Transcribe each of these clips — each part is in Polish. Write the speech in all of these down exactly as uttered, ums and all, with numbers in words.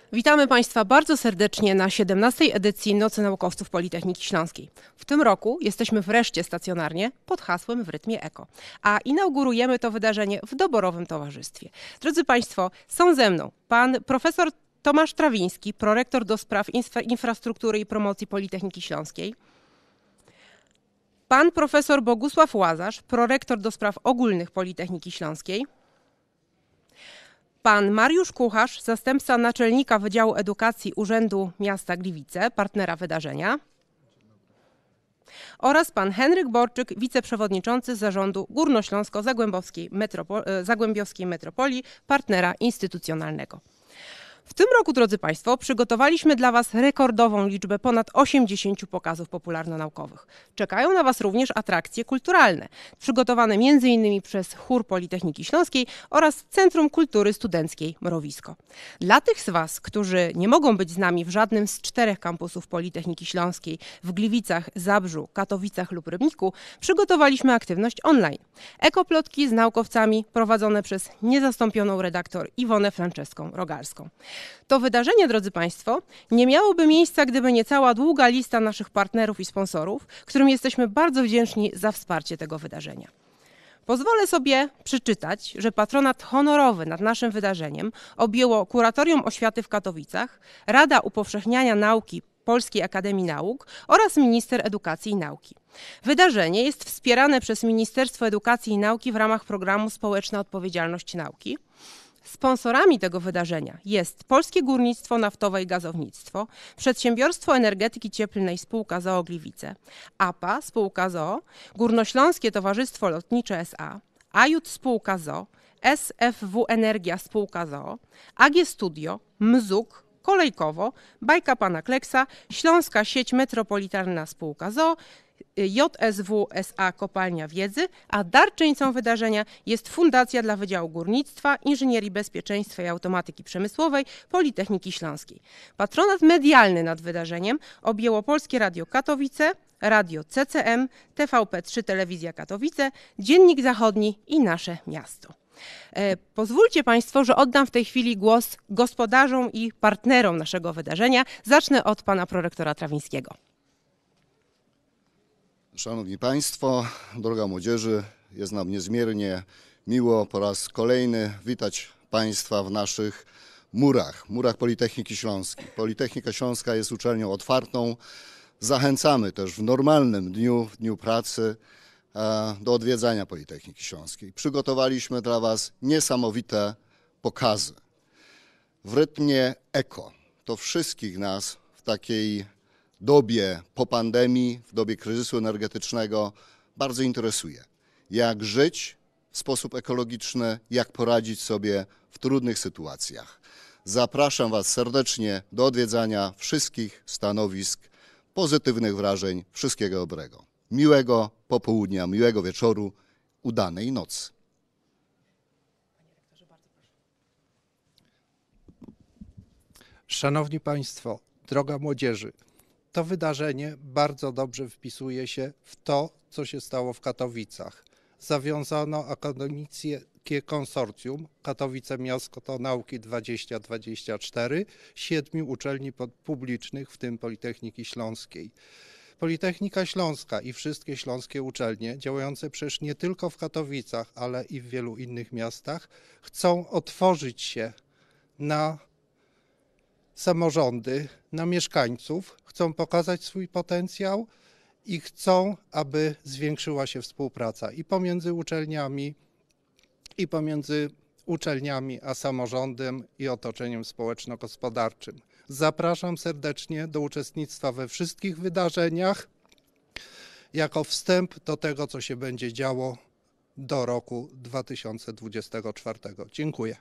Witamy Państwa bardzo serdecznie na siedemnastej edycji Nocy Naukowców Politechniki Śląskiej. W tym roku jesteśmy wreszcie stacjonarnie pod hasłem W rytmie eko, a inaugurujemy to wydarzenie w doborowym towarzystwie. Drodzy Państwo, są ze mną pan profesor Tomasz Trawiński, prorektor do spraw infra infrastruktury i promocji Politechniki Śląskiej, pan profesor Bogusław Łazarz, prorektor do spraw ogólnych Politechniki Śląskiej, pan Mariusz Kucharz, zastępca naczelnika Wydziału Edukacji Urzędu Miasta Gliwice, partnera wydarzenia, oraz pan Henryk Borczyk, wiceprzewodniczący zarządu Górnośląsko-Zagłębiowskiej Metropo Zagłębiowskiej Metropolii, partnera instytucjonalnego. W tym roku, drodzy Państwo, przygotowaliśmy dla Was rekordową liczbę ponad osiemdziesięciu pokazów popularno-naukowych. Czekają na Was również atrakcje kulturalne, przygotowane między innymi przez Chór Politechniki Śląskiej oraz Centrum Kultury Studenckiej Mrowisko. Dla tych z Was, którzy nie mogą być z nami w żadnym z czterech kampusów Politechniki Śląskiej w Gliwicach, Zabrzu, Katowicach lub Rybniku, przygotowaliśmy aktywność online. Ekoplotki z naukowcami prowadzone przez niezastąpioną redaktor Iwonę Franceską-Rogalską. To wydarzenie, drodzy Państwo, nie miałoby miejsca, gdyby nie cała długa lista naszych partnerów i sponsorów, którym jesteśmy bardzo wdzięczni za wsparcie tego wydarzenia. Pozwolę sobie przeczytać, że patronat honorowy nad naszym wydarzeniem objęło Kuratorium Oświaty w Katowicach, Rada Upowszechniania Nauki Polskiej Akademii Nauk oraz Minister Edukacji i Nauki. Wydarzenie jest wspierane przez Ministerstwo Edukacji i Nauki w ramach programu Społeczna Odpowiedzialność Nauki. Sponsorami tego wydarzenia jest Polskie Górnictwo Naftowe i Gazownictwo, Przedsiębiorstwo Energetyki Cieplnej Spółka z o o Gliwice, A P A Spółka z o o, Górnośląskie Towarzystwo Lotnicze S A, Ajut Spółka z o o, S F W Energia Spółka z o o, A G Studio, Mzuk, Kolejkowo, Bajka Pana Kleksa, Śląska Sieć Metropolitalna Spółka z o o, J S W S A Kopalnia Wiedzy, a darczyńcą wydarzenia jest Fundacja dla Wydziału Górnictwa, Inżynierii Bezpieczeństwa i Automatyki Przemysłowej Politechniki Śląskiej. Patronat medialny nad wydarzeniem objęło Polskie Radio Katowice, Radio C C M, T V P trzy Telewizja Katowice, Dziennik Zachodni i Nasze Miasto. E, pozwólcie Państwo, że oddam w tej chwili głos gospodarzom i partnerom naszego wydarzenia. Zacznę od pana prorektora Trawińskiego. Szanowni Państwo, droga młodzieży, jest nam niezmiernie miło po raz kolejny witać Państwa w naszych murach, murach Politechniki Śląskiej. Politechnika Śląska jest uczelnią otwartą. Zachęcamy też w normalnym dniu, w dniu pracy do odwiedzania Politechniki Śląskiej. Przygotowaliśmy dla Was niesamowite pokazy. W rytmie eko to wszystkich nas w takiej dobie po pandemii, w dobie kryzysu energetycznego bardzo interesuje. Jak żyć w sposób ekologiczny, jak poradzić sobie w trudnych sytuacjach. Zapraszam Was serdecznie do odwiedzania wszystkich stanowisk, pozytywnych wrażeń, wszystkiego dobrego. Miłego popołudnia, miłego wieczoru, udanej nocy. Szanowni Państwo, droga młodzieży, to wydarzenie bardzo dobrze wpisuje się w to, co się stało w Katowicach. Zawiązano akademickie konsorcjum Katowice Miasto Nauki dwadzieścia dwadzieścia cztery, siedmiu uczelni publicznych, w tym Politechniki Śląskiej. Politechnika Śląska i wszystkie śląskie uczelnie działające przecież nie tylko w Katowicach, ale i w wielu innych miastach chcą otworzyć się na samorządy, na mieszkańców, chcą pokazać swój potencjał i chcą, aby zwiększyła się współpraca i pomiędzy uczelniami, i pomiędzy uczelniami a samorządem i otoczeniem społeczno-gospodarczym. Zapraszam serdecznie do uczestnictwa we wszystkich wydarzeniach jako wstęp do tego, co się będzie działo do roku dwa tysiące dwudziestego czwartego. Dziękuję.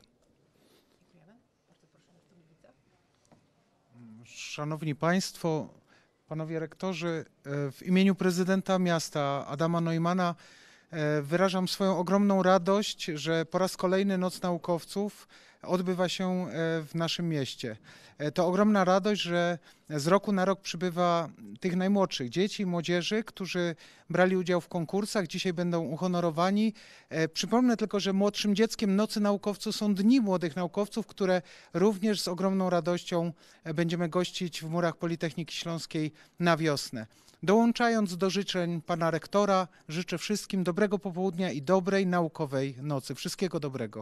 Szanowni Państwo, Panowie Rektorzy, w imieniu prezydenta miasta Adama Neumana wyrażam swoją ogromną radość, że po raz kolejny Noc Naukowców odbywa się e, w naszym mieście. E, To ogromna radość, że z roku na rok przybywa tych najmłodszych dzieci i młodzieży, którzy brali udział w konkursach, dzisiaj będą uhonorowani. E, Przypomnę tylko, że młodszym dzieckiem Nocy Naukowców są Dni Młodych Naukowców, które również z ogromną radością e, będziemy gościć w murach Politechniki Śląskiej na wiosnę. Dołączając do życzeń pana rektora, życzę wszystkim dobrego popołudnia i dobrej naukowej nocy. Wszystkiego dobrego.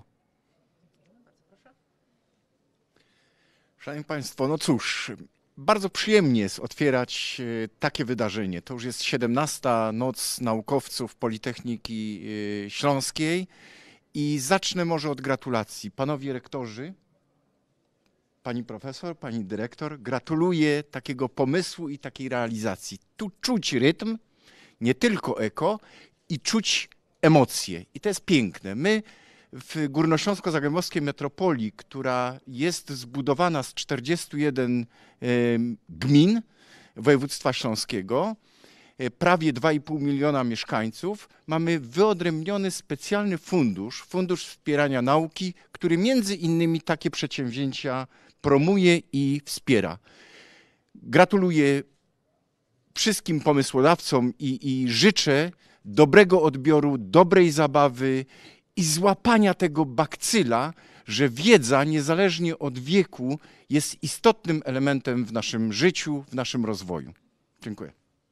Szanowni Państwo, no cóż, bardzo przyjemnie jest otwierać e, takie wydarzenie. To już jest siedemnasta Noc Naukowców Politechniki e, Śląskiej i zacznę może od gratulacji. Panowie rektorzy, pani profesor, pani dyrektor, gratuluję takiego pomysłu i takiej realizacji. Tu czuć rytm, nie tylko eko, i czuć emocje. I to jest piękne. My w Górnośląsko-Zagłębowskiej Metropolii, która jest zbudowana z czterdziestu jeden e, gmin województwa śląskiego, e, prawie dwa i pół miliona mieszkańców, mamy wyodrębniony specjalny fundusz, Fundusz Wspierania Nauki, który między innymi takie przedsięwzięcia promuje i wspiera. Gratuluję wszystkim pomysłodawcom i, i życzę dobrego odbioru, dobrej zabawy i złapania tego bakcyla, że wiedza, niezależnie od wieku, jest istotnym elementem w naszym życiu, w naszym rozwoju. Dziękuję.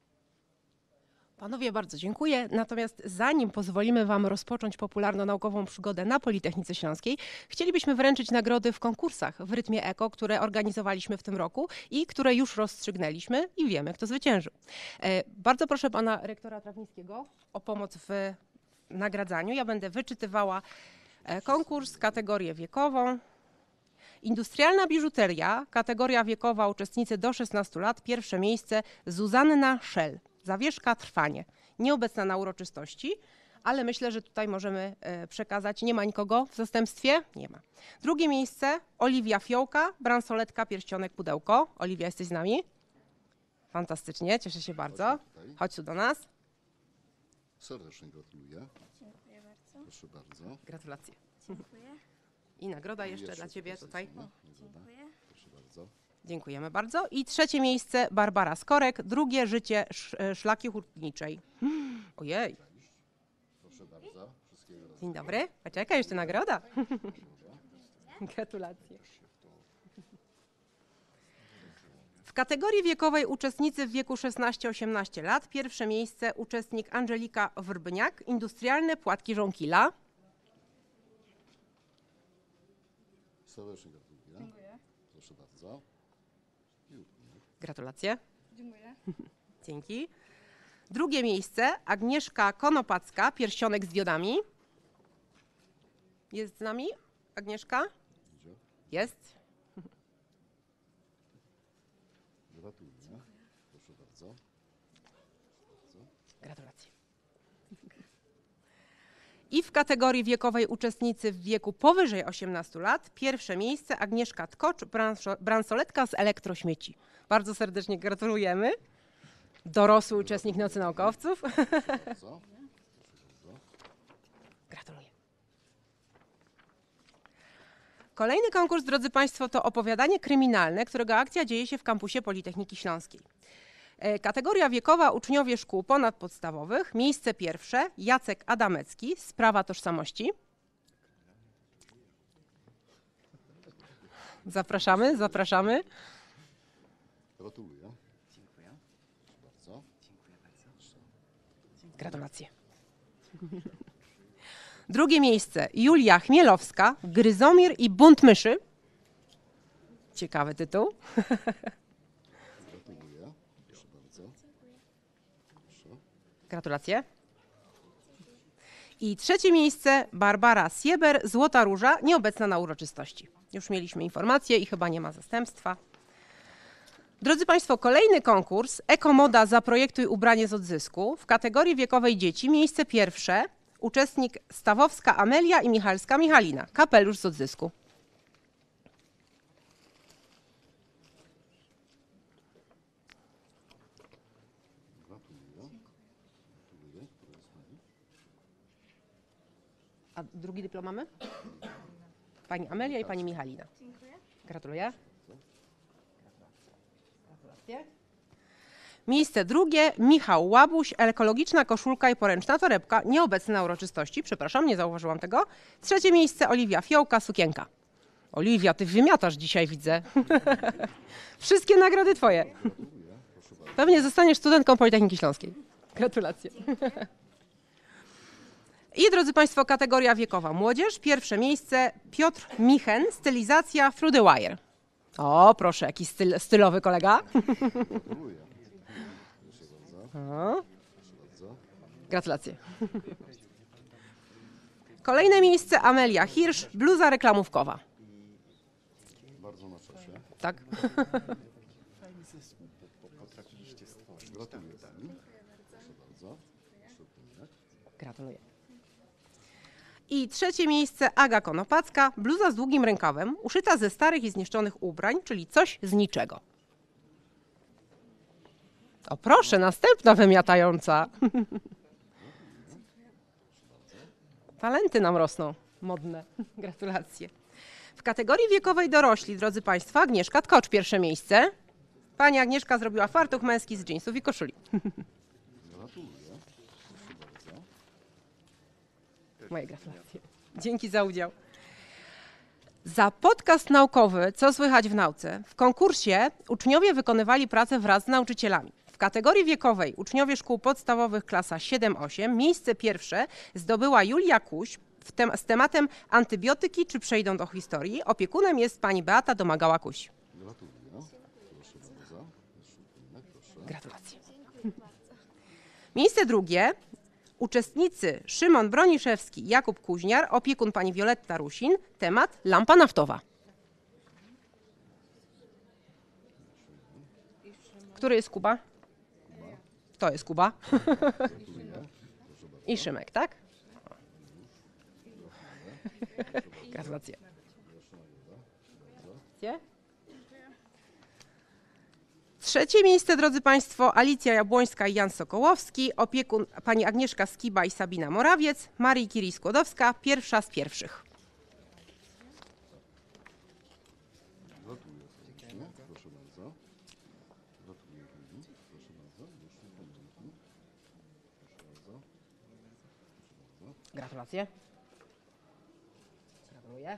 Panowie, bardzo dziękuję. Natomiast zanim pozwolimy Wam rozpocząć popularno-naukową przygodę na Politechnice Śląskiej, chcielibyśmy wręczyć nagrody w konkursach w rytmie eko, które organizowaliśmy w tym roku i które już rozstrzygnęliśmy i wiemy, kto zwyciężył. E, Bardzo proszę pana rektora Trawińskiego o pomoc w nagradzaniu. Ja będę wyczytywała e, konkurs, kategorię wiekową. Industrialna biżuteria, kategoria wiekowa, uczestnicy do szesnastu lat, pierwsze miejsce Zuzanna Szel. Zawieszka Trwanie, nieobecna na uroczystości, ale myślę, że tutaj możemy e, przekazać, nie ma nikogo w zastępstwie? Nie ma. Drugie miejsce Oliwia Fiołka, bransoletka, pierścionek, pudełko. Oliwia, jesteś z nami? Fantastycznie, cieszę się bardzo. Chodź tu do nas. Serdecznie gratuluję. Dziękuję bardzo. Proszę bardzo. Gratulacje. Dziękuję. I nagroda jeszcze, Jeszcze dla Ciebie tutaj tutaj. nagroda. Dziękuję. Proszę bardzo. Dziękujemy bardzo. I trzecie miejsce Barbara Skorek, drugie życie sz, e, szlaki hutniczej. Ojej, Proszę bardzo. Wszystkiego razem. dzień dobry. Poczekaj, jeszcze nagroda. Gratulacje. W kategorii wiekowej uczestnicy w wieku szesnaście osiemnaście lat, pierwsze miejsce uczestnik Angelika Wrbniak, industrialne płatki żonkila. Serdecznie gratuluję. Dziękuję. Proszę bardzo. Gratulacje. Dziękuję. Dzięki. Drugie miejsce Agnieszka Konopacka, pierścionek z diodami. Jest z nami Agnieszka? Idzie. Jest. Gratuluję. Proszę bardzo. Gratulacje. I w kategorii wiekowej uczestnicy w wieku powyżej osiemnastu lat, pierwsze miejsce Agnieszka Tkocz, branso- bransoletka z elektrośmieci. Bardzo serdecznie gratulujemy. Dorosły uczestnik Nocy Naukowców. Bardzo. Gratuluję. Kolejny konkurs, drodzy Państwo, to opowiadanie kryminalne, którego akcja dzieje się w kampusie Politechniki Śląskiej. E, Kategoria wiekowa uczniowie szkół ponadpodstawowych. Miejsce pierwsze Jacek Adamecki, sprawa tożsamości. Zapraszamy, zapraszamy. Gratuluję. Dziękuję. Proszę bardzo. Gratulacje. Drugie miejsce Julia Chmielowska, Gryzomir i bunt myszy. Ciekawy tytuł. Gratuluję. Proszę bardzo. Proszę. Gratulacje. I trzecie miejsce Barbara Sieber, Złota Róża, nieobecna na uroczystości. Już mieliśmy informację i chyba nie ma zastępstwa. Drodzy Państwo, kolejny konkurs Ekomoda Zaprojektuj ubranie z odzysku w kategorii wiekowej dzieci. Miejsce pierwsze uczestnik Stawowska Amelia i Michalska Michalina. Kapelusz z odzysku. Gratuluję. Gratuluję. Który jest nami? A drugi dyplom mamy? Pani Amelia i pani Michalina. Dziękuję. Gratuluję. Gratulacje. Miejsce drugie Michał Łabuś, ekologiczna koszulka i poręczna torebka, nieobecny na uroczystości, przepraszam, nie zauważyłam tego. Trzecie miejsce Oliwia Fiołka, sukienka. Oliwia, ty wymiatasz dzisiaj, widzę. Wszystkie nagrody twoje. Pewnie zostaniesz studentką Politechniki Śląskiej. Gratulacje. I drodzy Państwo, kategoria wiekowa młodzież. Pierwsze miejsce Piotr Michen, stylizacja Through the Wire. O, proszę, jaki styl, stylowy kolega. O. Gratulacje. Kolejne miejsce Amelia Hirsch, bluza reklamówkowa. Bardzo na czasie. Tak. Potrafiliście stworzyć. Gratuluję pani. Proszę bardzo. Gratuluję. I trzecie miejsce Aga Konopacka, bluza z długim rękawem, uszyta ze starych i zniszczonych ubrań, czyli coś z niczego. O proszę, następna wymiatająca. Talenty nam rosną, modne. Gratulacje. W kategorii wiekowej dorośli, drodzy Państwo, Agnieszka Tkocz, pierwsze miejsce. Pani Agnieszka zrobiła fartuch męski z dżinsów i koszuli. Gratuluję. Proszę bardzo. Moje gratulacje. Dzięki za udział. Za podcast naukowy Co słychać w nauce w konkursie uczniowie wykonywali pracę wraz z nauczycielami. W kategorii wiekowej uczniowie szkół podstawowych klasa siedem osiem miejsce pierwsze zdobyła Julia Kuś w tem z tematem antybiotyki czy przejdą do historii. Opiekunem jest pani Beata Domagała-Kuś. Gratuluję. Proszę bardzo. Proszę. Gratulacje. Miejsce drugie. Uczestnicy Szymon Broniszewski i Jakub Kuźniar, opiekun pani Wioletta Rusin, temat lampa naftowa. Który jest Kuba? To jest Kuba. I Szymek, tak? Gratulacje. Trzecie miejsce, drodzy Państwo, Alicja Jabłońska i Jan Sokołowski, opiekun pani Agnieszka Skiba i Sabina Morawiec, Marii Curie-Skłodowska, pierwsza z pierwszych. Gratuluję serdecznie. Proszę bardzo. Gratuluję pani. Proszę bardzo. Dzięki. Proszę bardzo. Gratulacje. Gratuluję.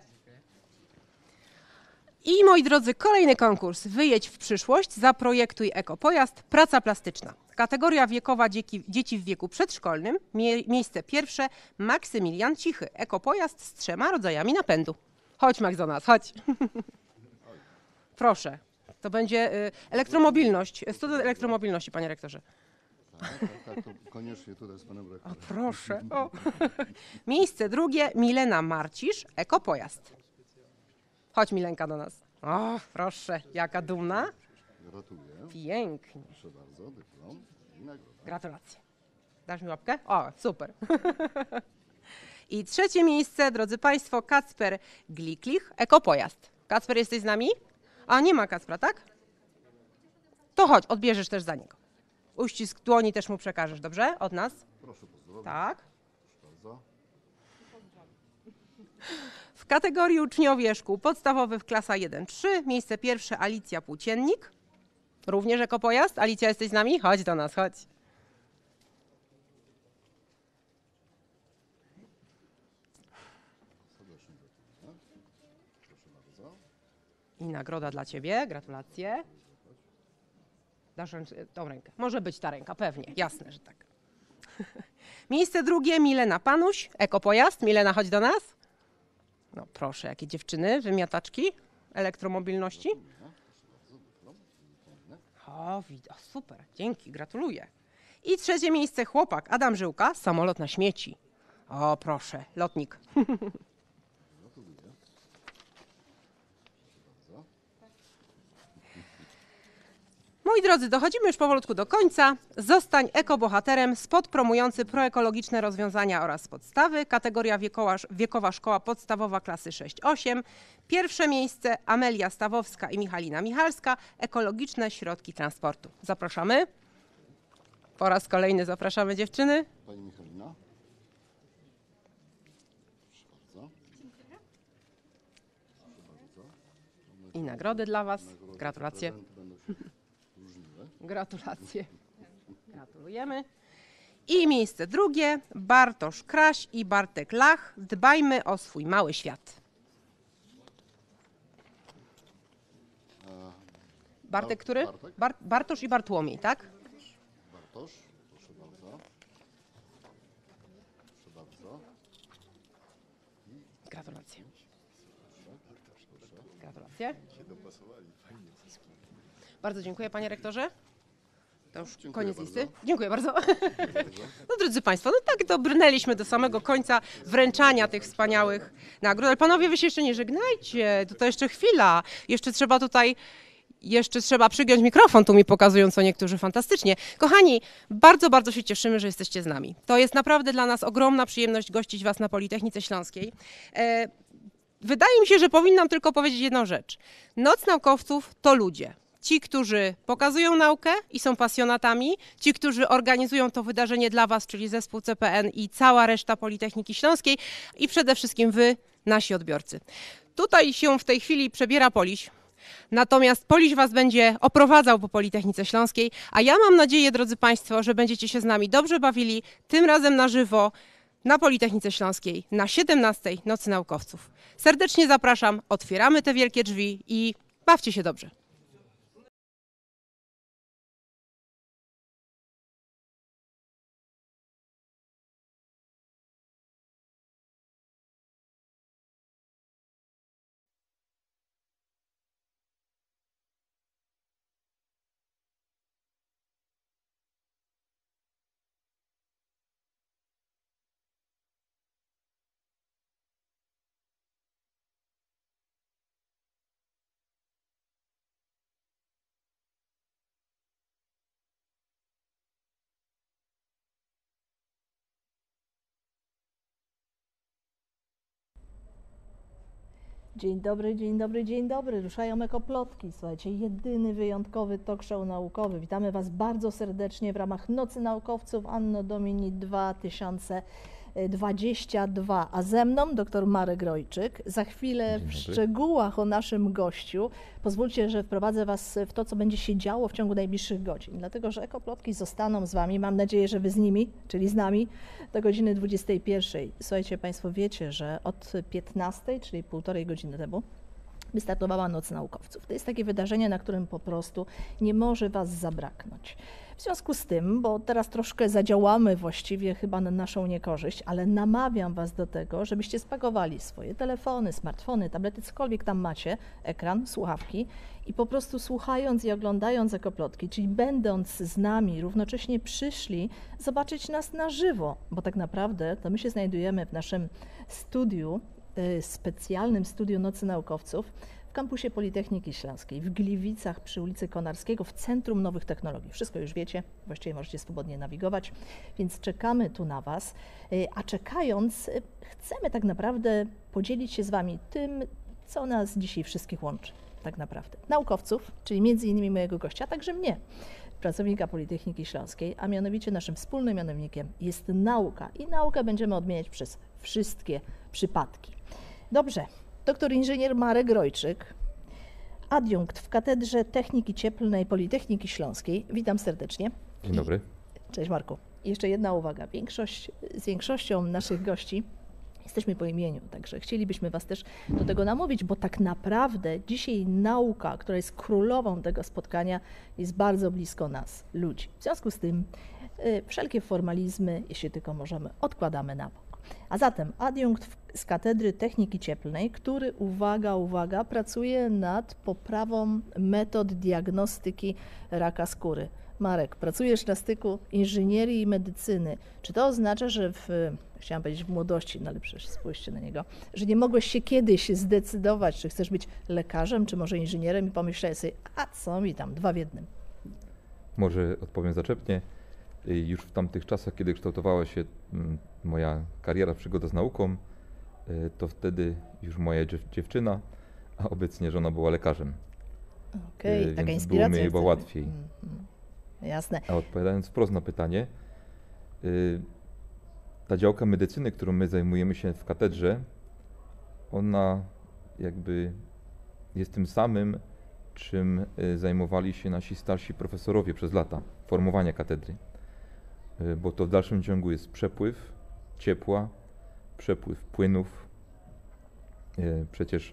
I moi drodzy, kolejny konkurs. Wyjedź w przyszłość, zaprojektuj ekopojazd, praca plastyczna. Kategoria wiekowa dzieci, dzieci w wieku przedszkolnym. Mie, miejsce pierwsze Maksymilian Cichy. Ekopojazd z trzema rodzajami napędu. Chodź Max do nas, chodź. Proszę. To będzie y, elektromobilność, student elektromobilności, panie rektorze. Tak, tak, tak, to koniecznie tutaj z panem O rektorem. proszę. O. Miejsce drugie Milena Marcisz, ekopojazd. Chodź Milenka do nas. O, proszę, jaka dumna. Gratuluję. Pięknie. Proszę bardzo, dyplom i nagroda. Gratulacje. Dasz mi łapkę? O, super. I trzecie miejsce, drodzy Państwo, Kacper Gliklich, ekopojazd. Kacper, jesteś z nami? A, nie ma Kacpra, tak? To chodź, odbierzesz też za niego. Uścisk dłoni też mu przekażesz, dobrze? Od nas? Proszę pozdrowić. Tak. Proszę bardzo. W kategorii uczniowie szkół podstawowych klasa jeden trzy, miejsce pierwsze Alicja Płóciennik. Również ekopojazd. Alicja, jesteś z nami? Chodź do nas, chodź. Serdecznie gratuluję. Proszę bardzo. I nagroda dla Ciebie. Gratulacje. Dasz ręcz- tą rękę. Może być ta ręka, pewnie. Jasne, że tak. Miejsce drugie Milena Panuś, ekopojazd. Milena, chodź do nas. No proszę, jakie dziewczyny, wymiataczki elektromobilności. O, widzę, super, dzięki, gratuluję. I trzecie miejsce chłopak Adam Żyłka, samolot na śmieci. O, proszę, lotnik. Moi drodzy, dochodzimy już powolutku do końca. Zostań ekobohaterem, spot promujący proekologiczne rozwiązania oraz podstawy. Kategoria wiekowa, wiekowa szkoła podstawowa klasy sześć osiem. Pierwsze miejsce Amelia Stawowska i Michalina Michalska. Ekologiczne środki transportu. Zapraszamy. Po raz kolejny zapraszamy dziewczyny. Pani Michalina. Proszę bardzo. I nagrody dla Was. Gratulacje. Gratulacje. Gratulujemy. I miejsce drugie, Bartosz Kraś i Bartek Lach. Dbajmy o swój mały świat. Bartek, który? Bar Bartosz i Bartłomiej, tak? Bartosz, proszę bardzo. Proszę bardzo. Gratulacje. Gratulacje. Bardzo dziękuję, panie rektorze. To już Dziękuję koniec bardzo. listy. Dziękuję bardzo. No drodzy państwo, no tak dobrnęliśmy do samego końca wręczania tych wspaniałych nagród. Ale panowie, wy się jeszcze nie żegnajcie, to, to jeszcze chwila. Jeszcze trzeba tutaj, jeszcze trzeba przygiąć mikrofon, tu mi pokazują co niektórzy fantastycznie. Kochani, bardzo, bardzo się cieszymy, że jesteście z nami. To jest naprawdę dla nas ogromna przyjemność gościć was na Politechnice Śląskiej. E, wydaje mi się, że powinnam tylko powiedzieć jedną rzecz. Noc Naukowców to ludzie. Ci, którzy pokazują naukę i są pasjonatami, ci, którzy organizują to wydarzenie dla was, czyli zespół C P N i cała reszta Politechniki Śląskiej i przede wszystkim wy, nasi odbiorcy. Tutaj się w tej chwili przebiera Poliś, natomiast Poliś was będzie oprowadzał po Politechnice Śląskiej, a ja mam nadzieję, drodzy państwo, że będziecie się z nami dobrze bawili, tym razem na żywo, na Politechnice Śląskiej, na siedemnastej Nocy Naukowców. Serdecznie zapraszam, otwieramy te wielkie drzwi i bawcie się dobrze. Dzień dobry, dzień dobry, dzień dobry. Ruszają ekoplotki. Słuchajcie, jedyny wyjątkowy talk show naukowy. Witamy Was bardzo serdecznie w ramach Nocy Naukowców Anno Domini dwa tysiące dwudziesty drugi. A ze mną dr Marek Rojczyk. Za chwilę w szczegółach o naszym gościu. Pozwólcie, że wprowadzę Was w to, co będzie się działo w ciągu najbliższych godzin. Dlatego, że ekoplotki zostaną z Wami. Mam nadzieję, że Wy z nimi, czyli z nami, do godziny dwudziestej pierwszej. Słuchajcie, Państwo wiecie, że od piętnastej, czyli półtorej godziny temu, wystartowała Noc Naukowców. To jest takie wydarzenie, na którym po prostu nie może Was zabraknąć. W związku z tym, bo teraz troszkę zadziałamy właściwie chyba na naszą niekorzyść, ale namawiam Was do tego, żebyście spakowali swoje telefony, smartfony, tablety, cokolwiek tam macie, ekran, słuchawki i po prostu słuchając i oglądając ekoplotki, czyli będąc z nami, równocześnie przyszli zobaczyć nas na żywo, bo tak naprawdę to my się znajdujemy w naszym studiu, specjalnym studiu Nocy Naukowców w kampusie Politechniki Śląskiej, w Gliwicach przy ulicy Konarskiego, w Centrum Nowych Technologii. Wszystko już wiecie, właściwie możecie swobodnie nawigować, więc czekamy tu na Was, a czekając chcemy tak naprawdę podzielić się z Wami tym, co nas dzisiaj wszystkich łączy, tak naprawdę. Naukowców, czyli między innymi mojego gościa, a także mnie, pracownika Politechniki Śląskiej, a mianowicie naszym wspólnym mianownikiem jest nauka i naukę będziemy odmieniać przez wszystkie przypadki. Dobrze, doktor inżynier Marek Rojczyk, adiunkt w Katedrze Techniki Cieplnej Politechniki Śląskiej. Witam serdecznie. Dzień dobry. Cześć Marku. I jeszcze jedna uwaga. Większość, z większością naszych gości jesteśmy po imieniu, także chcielibyśmy Was też do tego namówić, bo tak naprawdę dzisiaj nauka, która jest królową tego spotkania, jest bardzo blisko nas, ludzi. W związku z tym y, wszelkie formalizmy, jeśli tylko możemy, odkładamy na bok. A zatem adiunkt z Katedry Techniki Cieplnej, który, uwaga, uwaga, pracuje nad poprawą metod diagnostyki raka skóry. Marek, pracujesz na styku inżynierii i medycyny. Czy to oznacza, że w, chciałam powiedzieć w młodości, no ale przecież spójrzcie na niego, że nie mogłeś się kiedyś zdecydować, czy chcesz być lekarzem, czy może inżynierem i pomyślałeś sobie, a co mi tam, dwa w jednym. Może odpowiem zaczepnie. Już w tamtych czasach, kiedy kształtowała się moja kariera, przygoda z nauką, to wtedy już moja dziewczyna, a obecnie żona była lekarzem. Okej, okay, taka więc inspiracja. było mi chyba łatwiej. Mm, mm. Jasne. A odpowiadając wprost na pytanie, ta działka medycyny, którą my zajmujemy się w katedrze, ona jakby jest tym samym, czym y, zajmowali się nasi starsi profesorowie przez lata, formowania katedry. Y, Bo to w dalszym ciągu jest przepływ ciepła, przepływ płynów. Y, Przecież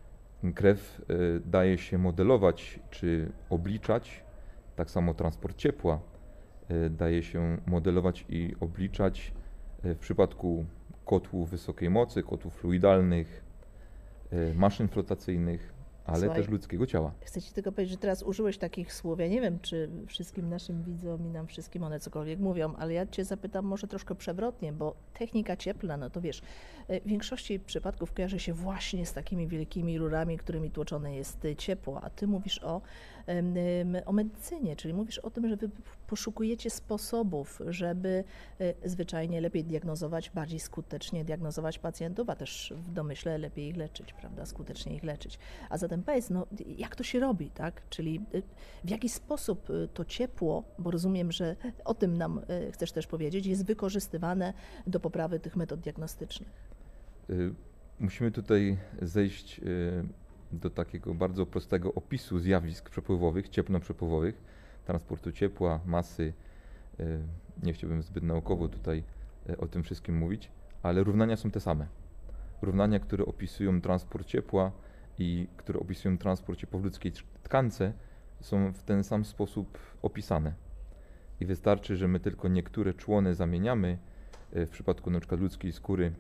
krew y, daje się modelować czy obliczać, tak samo transport ciepła y, daje się modelować i obliczać y, w przypadku kotłów wysokiej mocy, kotłów fluidalnych, y, maszyn flotacyjnych, ale Słuchaj, też ludzkiego ciała. Chcę Ci tylko powiedzieć, że teraz użyłeś takich słów. Ja nie wiem, czy wszystkim naszym widzom i nam wszystkim one cokolwiek mówią, ale ja Cię zapytam może troszkę przewrotnie, bo technika cieplna, no to wiesz, w większości przypadków kojarzy się właśnie z takimi wielkimi rurami, którymi tłoczone jest ciepło, a Ty mówisz o, em, o medycynie, czyli mówisz o tym, że Wy poszukujecie sposobów, żeby e, zwyczajnie lepiej diagnozować, bardziej skutecznie diagnozować pacjentów, a też w domyśle lepiej ich leczyć, prawda, skutecznie ich leczyć. A zatem powiedz, no jak to się robi, tak? Czyli y, w jaki sposób y, to ciepło, bo rozumiem, że o tym nam y, chcesz też powiedzieć, jest wykorzystywane do poprawy tych metod diagnostycznych. Y, Musimy tutaj zejść y, do takiego bardzo prostego opisu zjawisk przepływowych, cieplno-przepływowych, transportu ciepła, masy. Y, Nie chciałbym zbyt naukowo tutaj y, o tym wszystkim mówić, ale równania są te same. Równania, które opisują transport ciepła i które opisują transport ciepła w ludzkiej tkance, są w ten sam sposób opisane. I wystarczy, że my tylko niektóre człony zamieniamy, y, w przypadku na przykład ludzkiej skóry,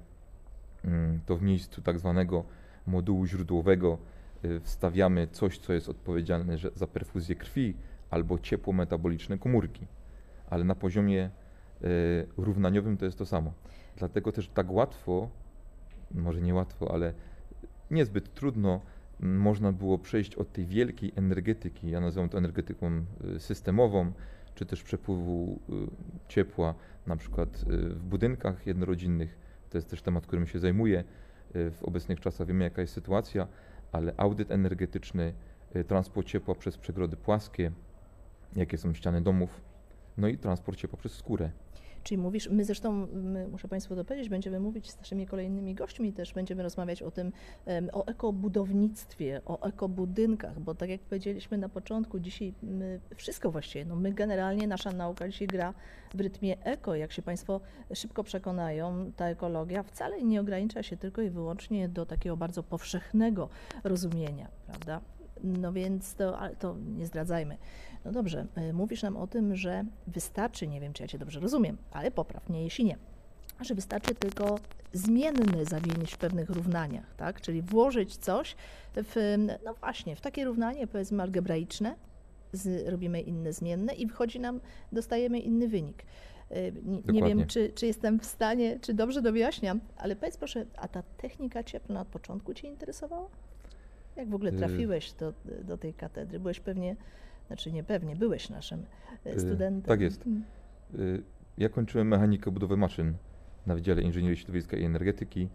to w miejscu tak zwanego modułu źródłowego y, wstawiamy coś, co jest odpowiedzialne że- za perfuzję krwi albo ciepło metaboliczne komórki. Ale na poziomie y, równaniowym to jest to samo. Dlatego też tak łatwo, może nie łatwo, ale niezbyt trudno m, można było przejść od tej wielkiej energetyki, ja nazywam to energetyką y, systemową, czy też przepływu y, ciepła, na przykład y, w budynkach jednorodzinnych. To jest też temat, którym się zajmuję. Y, W obecnych czasach wiemy, jaka jest sytuacja, ale audyt energetyczny, y, transport ciepła przez przegrody płaskie, jakie są ściany domów, no i transport ciepła przez skórę. Czyli mówisz, my zresztą, my, muszę Państwu dopowiedzieć, będziemy mówić z naszymi kolejnymi gośćmi, też będziemy rozmawiać o tym, em, o ekobudownictwie, o ekobudynkach, bo tak jak powiedzieliśmy na początku, dzisiaj my, wszystko właściwie, no my generalnie, nasza nauka dzisiaj gra w rytmie eko. Jak się Państwo szybko przekonają, ta ekologia wcale nie ogranicza się tylko i wyłącznie do takiego bardzo powszechnego rozumienia, prawda? No więc to, ale to nie zdradzajmy. No dobrze, y, mówisz nam o tym, że wystarczy, nie wiem czy ja Cię dobrze rozumiem, ale popraw mnie jeśli nie, że wystarczy tylko zmienne zawinić w pewnych równaniach, tak? Czyli włożyć coś w, no właśnie, w takie równanie powiedzmy algebraiczne, z, robimy inne zmienne i wychodzi nam, dostajemy inny wynik. Y, Nie, nie Dokładnie. wiem, czy, czy jestem w stanie, czy dobrze to wyjaśniam, ale powiedz proszę, a ta technika cieplna od początku Cię interesowała? Jak w ogóle Y- trafiłeś do, do tej katedry? Byłeś pewnie, znaczy nie pewnie, byłeś naszym y, Y, studentem. tak jest. Mm. Y, Ja kończyłem mechanikę budowy maszyn na Wydziale Inżynierii Środowiska i Energetyki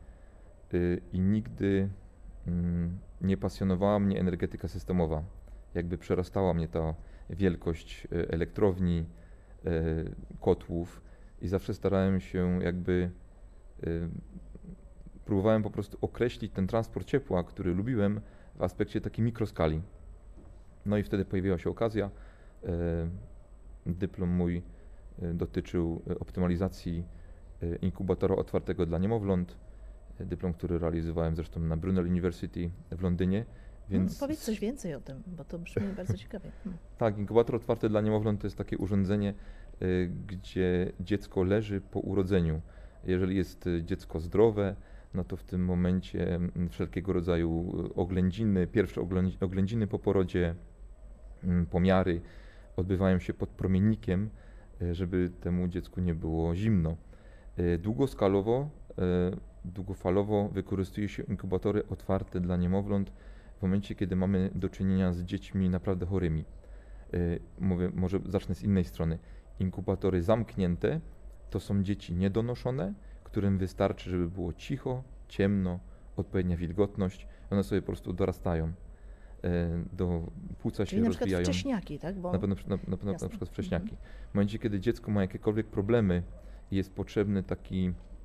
y, i nigdy mm, nie pasjonowała mnie energetyka systemowa. Jakby przerastała mnie ta wielkość y, elektrowni, y, kotłów i zawsze starałem się jakby y, próbowałem po prostu określić ten transport ciepła, który lubiłem w aspekcie takiej mikroskali. No i wtedy pojawiła się okazja. y, Dyplom mój y, dotyczył y, optymalizacji y, inkubatora otwartego dla niemowląt. Y, Dyplom, który realizowałem zresztą na Brunel University w Londynie. Więc Mm, Powiedz coś więcej o tym, bo to brzmi bardzo ciekawie. Mm. tak, inkubator otwarty dla niemowląt to jest takie urządzenie, y, gdzie dziecko leży po urodzeniu. Jeżeli jest y, dziecko zdrowe, no to w tym momencie mm, wszelkiego rodzaju y, oględziny, pierwsze oględzi- oględziny po porodzie, mm, pomiary odbywają się pod promiennikiem, y, żeby temu dziecku nie było zimno. Y, Długoskalowo, y, długofalowo wykorzystuje się inkubatory otwarte dla niemowląt w momencie, kiedy mamy do czynienia z dziećmi naprawdę chorymi. Y, Mówię, może zacznę z innej strony. Inkubatory zamknięte to są dzieci niedonoszone, którym wystarczy, żeby było cicho, ciemno, odpowiednia wilgotność. One sobie po prostu dorastają. y, Do płuca Czyli się na przykład rozwijają. wcześniaki, tak? Bo Na pewno, na, na, pewno na Jasne. przykład wcześniaki. Mhm. W momencie, kiedy dziecko ma jakiekolwiek problemy i jest potrzebny taki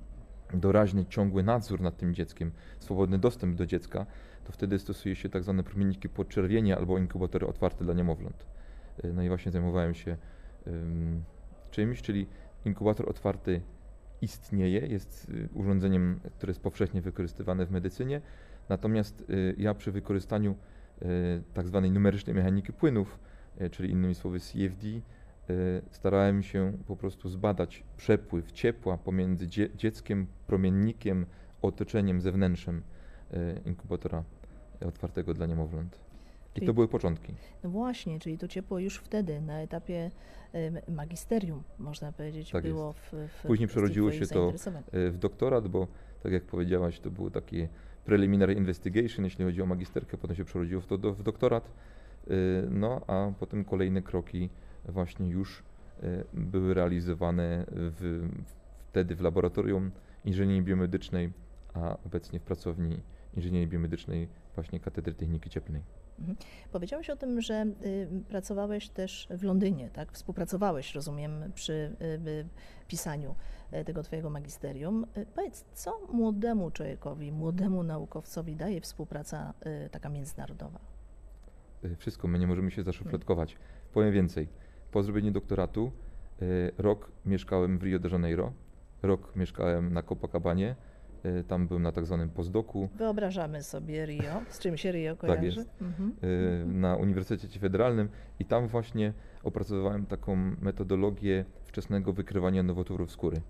doraźny, ciągły nadzór nad tym dzieckiem, swobodny dostęp do dziecka, to wtedy stosuje się tak zwane promienniki podczerwienia albo inkubatory otwarte dla niemowląt. No i właśnie zajmowałem się um, czymś, czyli inkubator otwarty istnieje, jest urządzeniem, które jest powszechnie wykorzystywane w medycynie, natomiast y, ja przy wykorzystaniu y, tak zwanej numerycznej mechaniki płynów, y, czyli innymi słowy C F D, y, starałem się po prostu zbadać przepływ ciepła pomiędzy dzie dzieckiem, promiennikiem, otoczeniem, zewnętrzem y, inkubatora otwartego dla niemowląt. I Czyli- to były początki. No właśnie, czyli to ciepło już wtedy, na etapie em, magisterium, można powiedzieć, Tak było w, w Później w przerodziło twoich się to zainteresowań. y, w doktorat, bo tak jak powiedziałaś, to było takie preliminary investigation, jeśli chodzi o magisterkę, potem się przerodziło w to do, w doktorat, y, no a potem kolejne kroki właśnie już y, były realizowane w, wtedy w laboratorium inżynierii biomedycznej, a obecnie w pracowni inżynierii biomedycznej właśnie Katedry Techniki Cieplnej. Mhm. Powiedziałeś o tym, że y, pracowałeś też w Londynie, tak? Współpracowałeś, rozumiem, przy y, y, pisaniu y, tego twojego magisterium. Y, powiedz, co młodemu człowiekowi, młodemu naukowcowi daje współpraca y, taka międzynarodowa? Y, Wszystko, my nie możemy się zaszufladkować. Powiem więcej. Po zrobieniu doktoratu y, rok mieszkałem w Rio de Janeiro, rok mieszkałem na Copacabanie, y, tam byłem na tak zwanym postdoku, Wyobrażamy sobie Rio, z czym się Rio Tak kojarzy? jest. Mhm. y, na Uniwersytecie Federalnym i tam właśnie opracowywałem taką metodologię wczesnego wykrywania nowotworów skóry.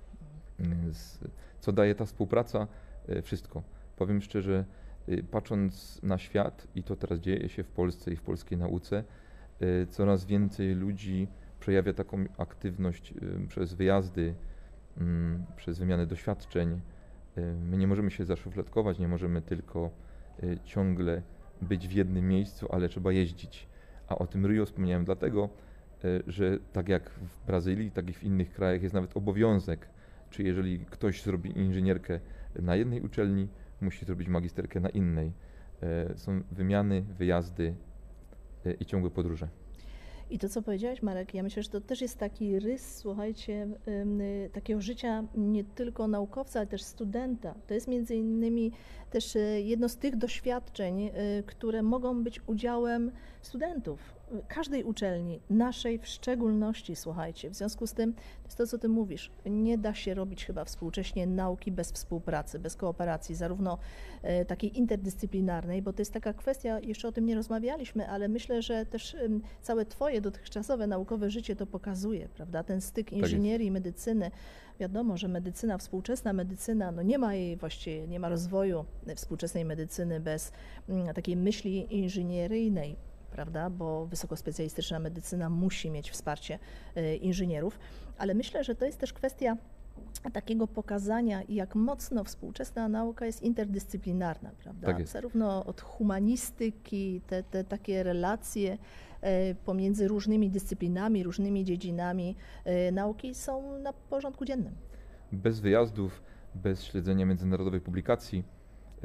Y, z- Co daje ta współpraca? Y, Wszystko. Powiem szczerze, y, patrząc na świat, i to teraz dzieje się w Polsce i w polskiej nauce, y, coraz więcej ludzi przejawia taką aktywność y, przez wyjazdy, mm, przez wymianę doświadczeń. Y, My nie możemy się zaszufladkować, nie możemy tylko y, ciągle być w jednym miejscu, ale trzeba jeździć. A o tym Rio wspomniałem dlatego, y, że tak jak w Brazylii, tak i w innych krajach jest nawet obowiązek, czy jeżeli ktoś zrobi inżynierkę na jednej uczelni, musi zrobić magisterkę na innej. Y, Są wymiany, wyjazdy y, i ciągłe podróże. I to, co powiedziałeś, Marek, ja myślę, że to też jest taki rys, słuchajcie, ym, y, takiego życia nie tylko naukowca, ale też studenta. To jest między innymi też y, jedno z tych doświadczeń, y, które mogą być udziałem studentów y, każdej uczelni, naszej w szczególności, słuchajcie. W związku z tym, to jest to, co ty mówisz, nie da się robić chyba współcześnie nauki bez współpracy, bez kooperacji, zarówno y, takiej interdyscyplinarnej, bo to jest taka kwestia, jeszcze o tym nie rozmawialiśmy, ale myślę, że też ym, całe twoje dotychczasowe naukowe życie to pokazuje, prawda? Ten styk jest. inżynierii i medycyny. Wiadomo, że medycyna, współczesna medycyna, no nie ma jej właściwie, nie ma rozwoju współczesnej medycyny bez mm, takiej myśli inżynieryjnej, prawda? Bo wysokospecjalistyczna medycyna musi mieć wsparcie y, inżynierów, ale myślę, że to jest też kwestia takiego pokazania, jak mocno współczesna nauka jest interdyscyplinarna, prawda? Tak jest. Zarówno od humanistyki, te, te takie relacje e, pomiędzy różnymi dyscyplinami, różnymi dziedzinami e, nauki są na porządku dziennym. Bez wyjazdów, bez śledzenia międzynarodowych publikacji y,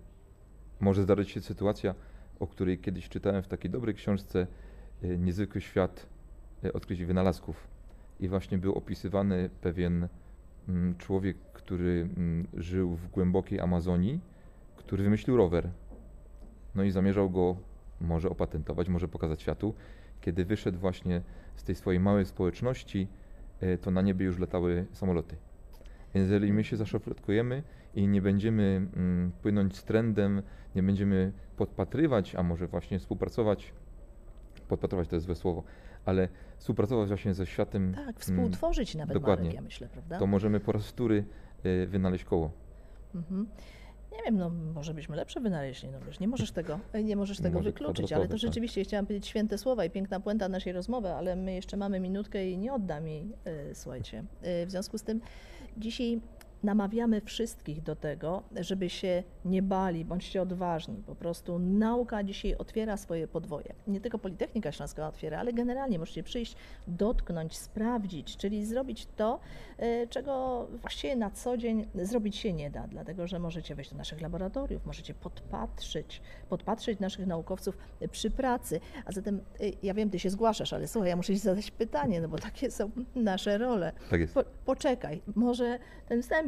może zdarzyć się sytuacja, o której kiedyś czytałem w takiej dobrej książce y, Niezwykły świat y, odkryć i wynalazków. I właśnie był opisywany pewien mm, człowiek, który mm, żył w głębokiej Amazonii, który wymyślił rower. No i zamierzał go może opatentować, może pokazać światu. Kiedy wyszedł właśnie z tej swojej małej społeczności, y, to na niebie już latały samoloty. Więc jeżeli my się zaszufladkujemy i nie będziemy mm, płynąć z trendem, nie będziemy podpatrywać, a może właśnie współpracować, podpatrywać to jest złe słowo, ale współpracować właśnie ze światem, Tak, współtworzyć nawet, dokładnie. Marek, ja myślę, prawda? to możemy po raz wtóry y, wynaleźć koło. Mhm. Nie wiem, no może byśmy lepsze wynaleźli, no wiesz, nie możesz tego, nie możesz tego Może wykluczyć, ale kwadratowe, to tak. rzeczywiście chciałam powiedzieć święte słowa i piękna puenta naszej rozmowy, ale my jeszcze mamy minutkę i nie oddam jej, y, słuchajcie. Y, w związku z tym dzisiaj namawiamy wszystkich do tego, żeby się nie bali, bądźcie odważni. Po prostu nauka dzisiaj otwiera swoje podwoje. Nie tylko Politechnika Śląska otwiera, ale generalnie możecie przyjść, dotknąć, sprawdzić, czyli zrobić to, y, czego właściwie na co dzień zrobić się nie da, dlatego że możecie wejść do naszych laboratoriów, możecie podpatrzyć, podpatrzyć naszych naukowców y, przy pracy. A zatem, y, ja wiem, ty się zgłaszasz, ale słuchaj, ja muszę ci zadać pytanie, no bo takie są nasze role. Tak jest. Po, poczekaj, może ten wstęp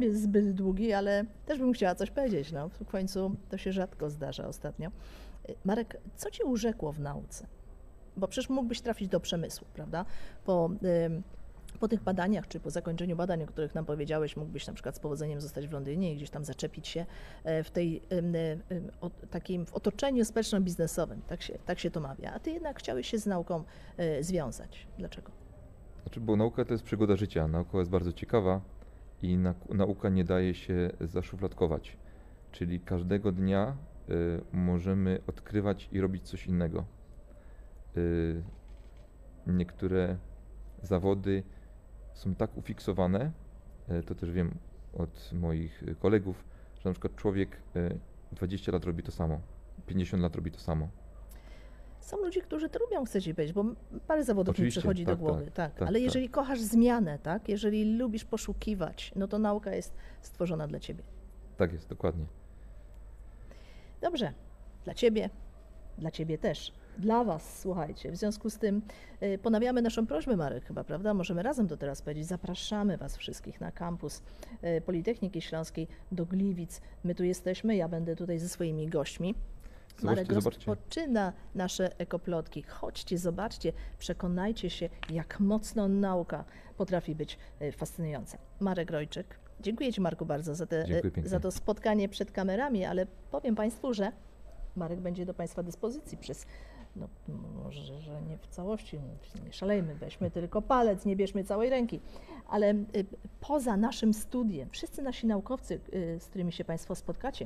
wstęp jest zbyt długi, ale też bym chciała coś powiedzieć. No. W końcu to się rzadko zdarza ostatnio. Marek, co cię urzekło w nauce? Bo przecież mógłbyś trafić do przemysłu, prawda? Po, po tych badaniach, czy po zakończeniu badań, o których nam powiedziałeś, mógłbyś na przykład z powodzeniem zostać w Londynie i gdzieś tam zaczepić się w tej o, takim w otoczeniu społeczno-biznesowym, tak się, tak się to mawia. A ty jednak chciałeś się z nauką związać. Dlaczego? Znaczy, bo nauka to jest przygoda życia. Nauka jest bardzo ciekawa i na, nauka nie daje się zaszufladkować. Czyli każdego dnia y, możemy odkrywać i robić coś innego. Y, niektóre zawody są tak ufiksowane, y, to też wiem od moich kolegów, że na przykład człowiek y, dwadzieścia lat robi to samo, pięćdziesiąt lat robi to samo. Są ludzie, którzy to lubią, chcecie być, bo parę zawodów mi Oczywiście, przychodzi tak, do głowy. tak, Tak, tak, ale tak. jeżeli kochasz zmianę, tak, jeżeli lubisz poszukiwać, no to nauka jest stworzona dla ciebie. Tak jest, dokładnie. Dobrze, dla ciebie, dla ciebie też, dla was, słuchajcie. W związku z tym y, ponawiamy naszą prośbę, Marek, chyba, prawda? Możemy razem to teraz powiedzieć. Zapraszamy was wszystkich na kampus y, Politechniki Śląskiej do Gliwic. My tu jesteśmy, ja będę tutaj ze swoimi gośćmi. Marek Zobaczcie, zobaczcie. rozpoczyna nasze ekoplotki. Chodźcie, zobaczcie, przekonajcie się, jak mocno nauka potrafi być y, fascynująca. Marek Rojczyk. Dziękuję ci, Marku, bardzo za, te, Dziękuję pięknie. za to spotkanie przed kamerami, ale powiem państwu, że Marek będzie do państwa dyspozycji przez, no może, że nie w całości, nie szalejmy, weźmy tylko palec, nie bierzmy całej ręki, ale y, poza naszym studiem, wszyscy nasi naukowcy, y, z którymi się państwo spotkacie,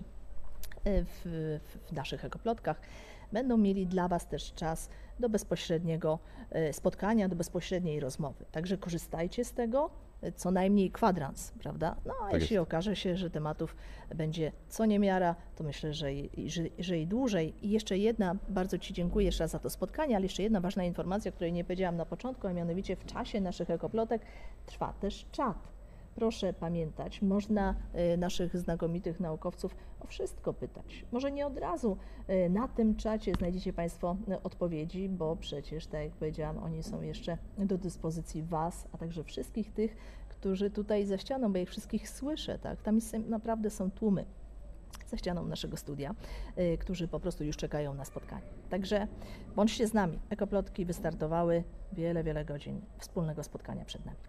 W, w naszych ekoplotkach, będą mieli dla was też czas do bezpośredniego spotkania, do bezpośredniej rozmowy. Także korzystajcie z tego, co najmniej kwadrans, prawda? No a Tak jeśli jest. okaże się, że tematów będzie co niemiara, to myślę, że i, że, że i dłużej. I jeszcze jedna, bardzo ci dziękuję jeszcze raz za to spotkanie, ale jeszcze jedna ważna informacja, której nie powiedziałam na początku, a mianowicie w czasie naszych ekoplotek trwa też czat. Proszę pamiętać, można y, naszych znakomitych naukowców o wszystko pytać. Może nie od razu y, na tym czacie znajdziecie państwo y, odpowiedzi, bo przecież, tak jak powiedziałam, oni są jeszcze do dyspozycji was, a także wszystkich tych, którzy tutaj za ścianą, bo ich wszystkich słyszę, tak? Tam jest, naprawdę są tłumy za ścianą naszego studia, y, którzy po prostu już czekają na spotkanie. Także bądźcie z nami. Ekoplotki wystartowały, wiele, wiele godzin wspólnego spotkania przed nami.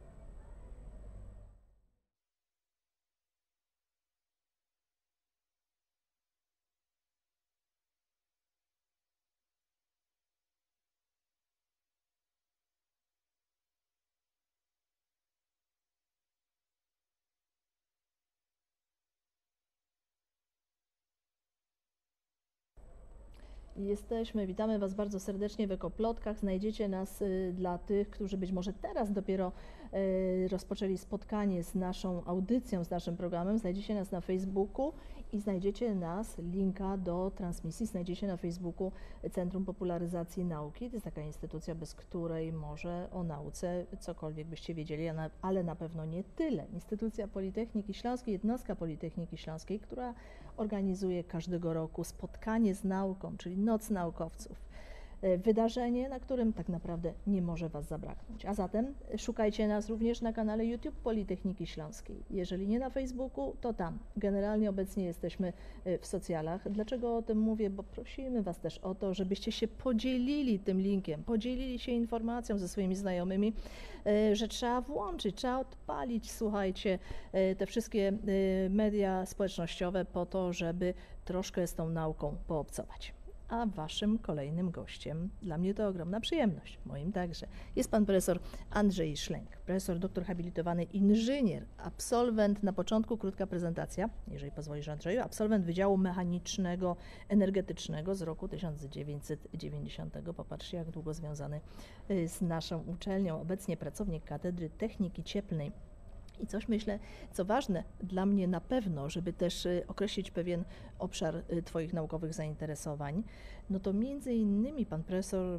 Jesteśmy, witamy Was bardzo serdecznie w Ekoplotkach. Znajdziecie nas y, dla tych, którzy być może teraz dopiero y, rozpoczęli spotkanie z naszą audycją, z naszym programem. Znajdziecie nas na Facebooku i znajdziecie nas, linka do transmisji, znajdziecie na Facebooku Centrum Popularyzacji Nauki. To jest taka instytucja, bez której może o nauce cokolwiek byście wiedzieli, ale na pewno nie tyle. Instytucja Politechniki Śląskiej, jednostka Politechniki Śląskiej, która organizuje każdego roku spotkanie z nauką, czyli Noc Naukowców. Wydarzenie, na którym tak naprawdę nie może Was zabraknąć. A zatem szukajcie nas również na kanale YouTube Politechniki Śląskiej. Jeżeli nie na Facebooku, to tam. Generalnie obecnie jesteśmy w socjalach. Dlaczego o tym mówię? Bo prosimy Was też o to, żebyście się podzielili tym linkiem, podzielili się informacją ze swoimi znajomymi, że trzeba włączyć, trzeba odpalić, słuchajcie, te wszystkie media społecznościowe po to, żeby troszkę z tą nauką poobcować. A waszym kolejnym gościem, dla mnie to ogromna przyjemność, moim także, jest pan profesor Andrzej Szlęk, profesor doktor habilitowany inżynier, absolwent, na początku krótka prezentacja, jeżeli pozwolisz Andrzeju, absolwent Wydziału Mechanicznego Energetycznego z roku tysiąc dziewięćset dziewięćdziesiątego. Popatrzcie, jak długo związany z naszą uczelnią, obecnie pracownik Katedry Techniki Cieplnej. I coś myślę, co ważne dla mnie na pewno, żeby też określić pewien obszar Twoich naukowych zainteresowań, no to między innymi pan profesor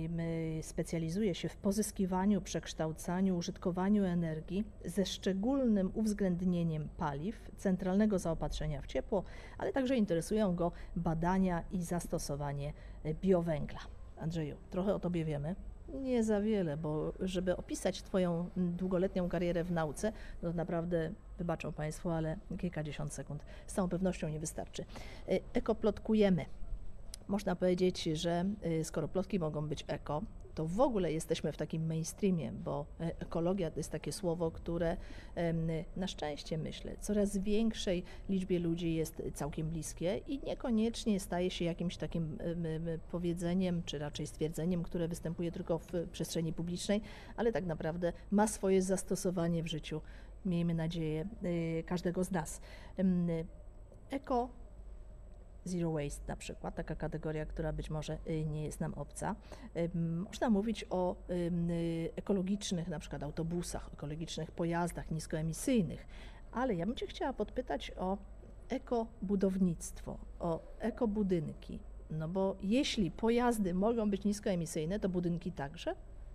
specjalizuje się w pozyskiwaniu, przekształcaniu, użytkowaniu energii ze szczególnym uwzględnieniem paliw, centralnego zaopatrzenia w ciepło, ale także interesują go badania i zastosowanie biowęgla. Andrzeju, trochę o Tobie wiemy. Nie za wiele, bo żeby opisać Twoją długoletnią karierę w nauce, no naprawdę, wybaczą Państwo, ale kilkadziesiąt sekund z całą pewnością nie wystarczy. Y, Ekoplotkujemy. Można powiedzieć, że y, skoro plotki mogą być eko, to w ogóle jesteśmy w takim mainstreamie, bo e, ekologia to jest takie słowo, które em, na szczęście, myślę, coraz większej liczbie ludzi jest całkiem bliskie i niekoniecznie staje się jakimś takim em, em, powiedzeniem, czy raczej stwierdzeniem, które występuje tylko w przestrzeni publicznej, ale tak naprawdę ma swoje zastosowanie w życiu, miejmy nadzieję, y, każdego z nas. Em, Eko Zero waste na przykład, taka kategoria, która być może y, nie jest nam obca. Ym, Można mówić o ym, y, ekologicznych na przykład autobusach, ekologicznych pojazdach niskoemisyjnych, ale ja bym Cię chciała podpytać o ekobudownictwo, o ekobudynki. No bo jeśli pojazdy mogą być niskoemisyjne, to budynki także?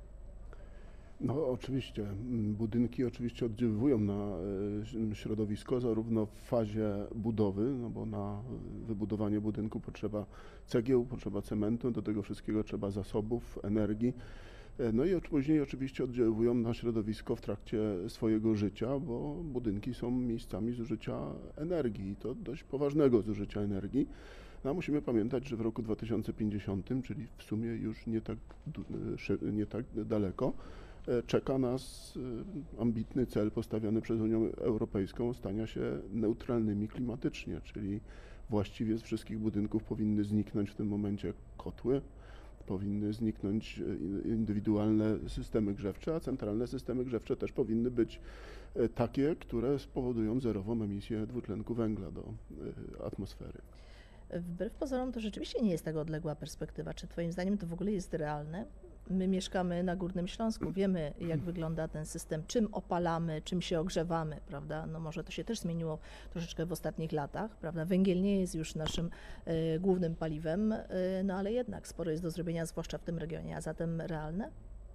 No oczywiście, budynki oczywiście oddziaływują na e, środowisko zarówno w fazie budowy, no bo na wybudowanie budynku potrzeba cegieł, potrzeba cementu, do tego wszystkiego trzeba zasobów, energii. E, No i później oczywiście oddziaływują na środowisko w trakcie swojego życia, bo budynki są miejscami zużycia energii i to dość poważnego zużycia energii. No, a musimy pamiętać, że w roku dwa tysiące pięćdziesiątym, czyli w sumie już nie tak, du- szy- nie tak daleko, e, czeka nas e, ambitny cel postawiony przez Unię Europejską stania się neutralnymi klimatycznie, czyli właściwie z wszystkich budynków powinny zniknąć w tym momencie kotły, powinny zniknąć e, indywidualne systemy grzewcze, a centralne systemy grzewcze też powinny być e, takie, które spowodują zerową emisję dwutlenku węgla do e, atmosfery. Wbrew pozorom to rzeczywiście nie jest tak odległa perspektywa. Czy Twoim zdaniem to w ogóle jest realne? My mieszkamy na Górnym Śląsku, wiemy jak wygląda ten system, czym opalamy, czym się ogrzewamy, prawda? No może to się też zmieniło troszeczkę w ostatnich latach, prawda? Węgiel nie jest już naszym e, głównym paliwem, e, no ale jednak sporo jest do zrobienia, zwłaszcza w tym regionie, a zatem realne?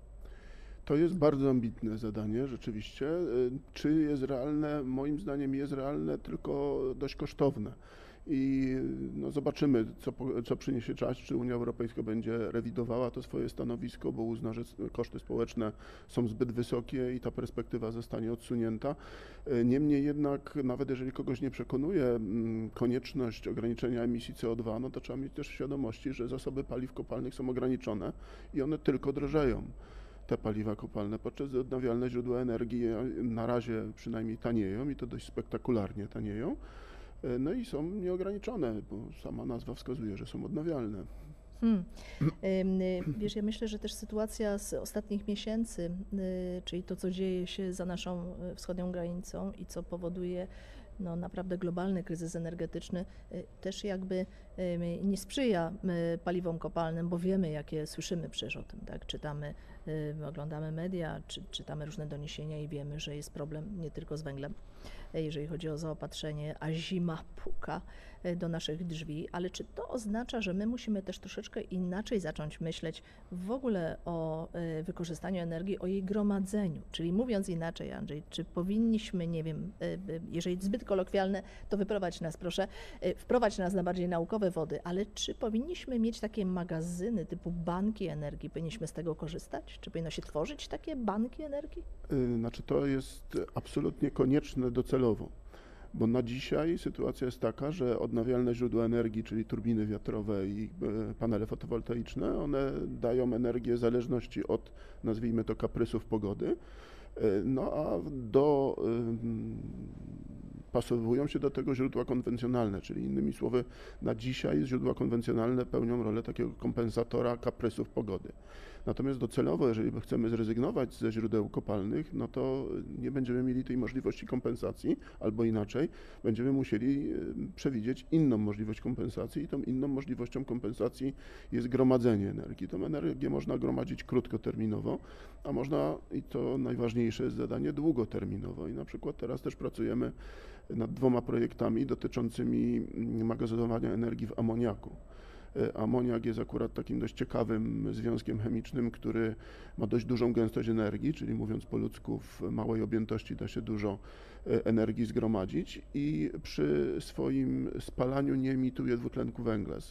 To jest bardzo ambitne zadanie, rzeczywiście. Y, Czy jest realne? Moim zdaniem jest realne, tylko dość kosztowne. I no, zobaczymy, co, po- co przyniesie czas, czy Unia Europejska będzie rewidowała to swoje stanowisko, bo uzna, że s- koszty społeczne są zbyt wysokie i ta perspektywa zostanie odsunięta. Y, Niemniej jednak, nawet jeżeli kogoś nie przekonuje mm, konieczność ograniczenia emisji C O dwa, no to trzeba mieć też w świadomości, że zasoby paliw kopalnych są ograniczone i one tylko drożeją. Te paliwa kopalne, podczas gdy odnawialne źródła energii na razie przynajmniej tanieją i to dość spektakularnie tanieją. E, No i są nieograniczone, bo sama nazwa wskazuje, że są odnawialne. Hmm. Ym, y, Wiesz, ja myślę, że też sytuacja z ostatnich miesięcy, y, czyli to, co dzieje się za naszą y, wschodnią granicą i co powoduje no, naprawdę globalny kryzys energetyczny, y, też jakby y, nie sprzyja y, paliwom kopalnym, bo wiemy, jakie słyszymy przecież o tym, tak? Czytamy, y, oglądamy media, czy, czytamy różne doniesienia i wiemy, że jest problem nie tylko z węglem, y, jeżeli chodzi o zaopatrzenie, a zima puka y, do naszych drzwi, ale czy to oznacza, że my musimy też troszeczkę inaczej zacząć myśleć w ogóle o y, wykorzystaniu energii, o jej gromadzeniu? Czyli mówiąc inaczej, Andrzej, czy powinniśmy, nie wiem, y, y, jeżeli zbyt kolokwialne, to wyprowadź nas proszę, y, wprowadź nas na bardziej naukowe wody, ale czy powinniśmy mieć takie magazyny typu banki energii? Powinniśmy z tego korzystać? Czy powinno się tworzyć takie banki energii? Y, Znaczy to jest absolutnie konieczne docelowo, bo na dzisiaj sytuacja jest taka, że odnawialne źródła energii, czyli turbiny wiatrowe i e, panele fotowoltaiczne, one dają energię w zależności od, nazwijmy to, kaprysów pogody, E, no a do, ym, pasowują się do tego źródła konwencjonalne, czyli innymi słowy, na dzisiaj źródła konwencjonalne pełnią rolę takiego kompensatora kaprysów pogody. Natomiast docelowo, jeżeli chcemy zrezygnować ze źródeł kopalnych, no to nie będziemy mieli tej możliwości kompensacji, albo inaczej, będziemy musieli y, przewidzieć inną możliwość kompensacji i tą inną możliwością kompensacji jest gromadzenie energii. Tą energię można gromadzić krótkoterminowo, a można, i to najważniejsze jest zadanie, długoterminowo. I na przykład teraz też pracujemy nad dwoma projektami dotyczącymi magazynowania energii w amoniaku. Amoniak jest akurat takim dość ciekawym związkiem chemicznym, który ma dość dużą gęstość energii, czyli mówiąc po ludzku, w małej objętości da się dużo energii zgromadzić i przy swoim spalaniu nie emituje dwutlenku węgla.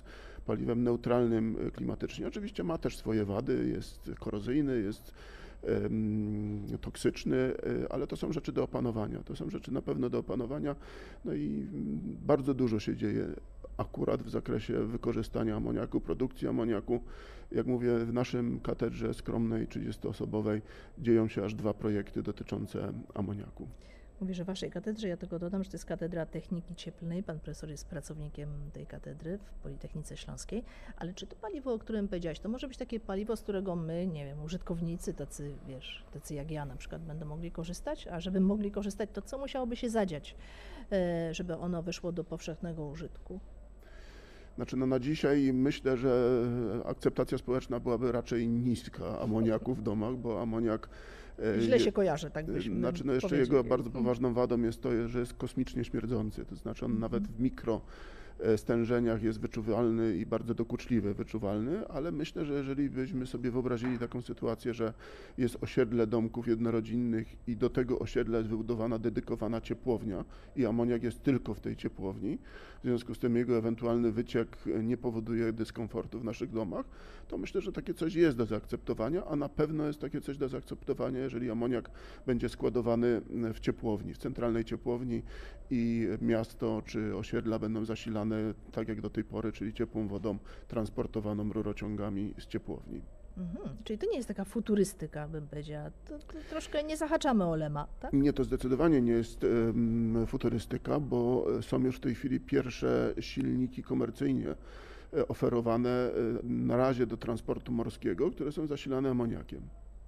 paliwem neutralnym klimatycznie. Oczywiście ma też swoje wady, jest korozyjny, jest toksyczny, ale to są rzeczy do opanowania. To są rzeczy na pewno do opanowania. No i bardzo dużo się dzieje akurat w zakresie wykorzystania amoniaku, produkcji amoniaku. Jak mówię, w naszym katedrze skromnej, trzydziestoosobowej dzieją się aż dwa projekty dotyczące amoniaku. Mówię, że w waszej katedrze, ja tylko dodam, że to jest Katedra Techniki Cieplnej. Pan profesor jest pracownikiem tej katedry w Politechnice Śląskiej. Ale czy to paliwo, o którym powiedziałeś, to może być takie paliwo, z którego my, nie wiem, użytkownicy, tacy, wiesz, tacy jak ja na przykład, będą mogli korzystać? A żeby mogli korzystać, to co musiałoby się zadziać, żeby ono wyszło do powszechnego użytku? Znaczy, no na dzisiaj myślę, że akceptacja społeczna byłaby raczej niska amoniaku w domach, bo amoniak... Źle się kojarzy, tak byśmy Znaczy, no jeszcze powiedzieli. jego bardzo poważną wadą jest to, że jest kosmicznie śmierdzący, to znaczy on nawet w mikro stężeniach jest wyczuwalny i bardzo dokuczliwy wyczuwalny, ale myślę, że jeżeli byśmy sobie wyobrazili taką sytuację, że jest osiedle domków jednorodzinnych i do tego osiedla jest wybudowana dedykowana ciepłownia i amoniak jest tylko w tej ciepłowni, w związku z tym jego ewentualny wyciek nie powoduje dyskomfortu w naszych domach, to myślę, że takie coś jest do zaakceptowania, a na pewno jest takie coś do zaakceptowania, jeżeli amoniak będzie składowany w ciepłowni, w centralnej ciepłowni i miasto czy osiedla będą zasilane tak jak do tej pory, czyli ciepłą wodą transportowaną rurociągami z ciepłowni. Mhm. Czyli to nie jest taka futurystyka, bym powiedziała. To, to troszkę nie zahaczamy o Lema, tak? Nie, to zdecydowanie nie jest um, futurystyka, bo są już w tej chwili pierwsze silniki komercyjnie oferowane na razie do transportu morskiego, które są zasilane amoniakiem.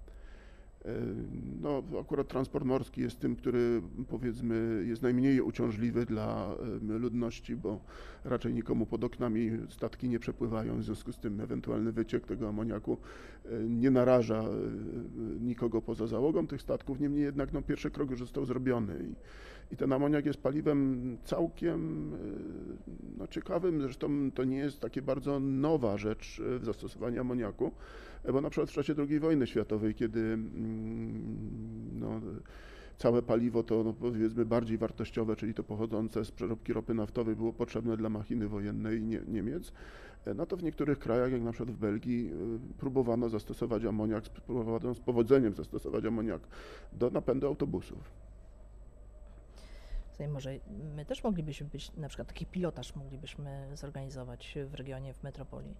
No, akurat transport morski jest tym, który powiedzmy jest najmniej uciążliwy dla ludności, bo raczej nikomu pod oknami statki nie przepływają, w związku z tym ewentualny wyciek tego amoniaku nie naraża nikogo poza załogą tych statków, niemniej jednak no, pierwszy krok już został zrobiony i, i ten amoniak jest paliwem całkiem no, ciekawym, zresztą to nie jest takie bardzo nowa rzecz w zastosowaniu amoniaku, bo na przykład w czasie drugiej wojny światowej, kiedy no, całe paliwo to no, powiedzmy bardziej wartościowe, czyli to pochodzące z przeróbki ropy naftowej było potrzebne dla machiny wojennej Nie- Niemiec, no to w niektórych krajach, jak na przykład w Belgii, próbowano zastosować amoniak, próbowano z powodzeniem zastosować amoniak do napędu autobusów. Tutaj może my też moglibyśmy być, na przykład taki pilotaż moglibyśmy zorganizować w regionie, w metropolii.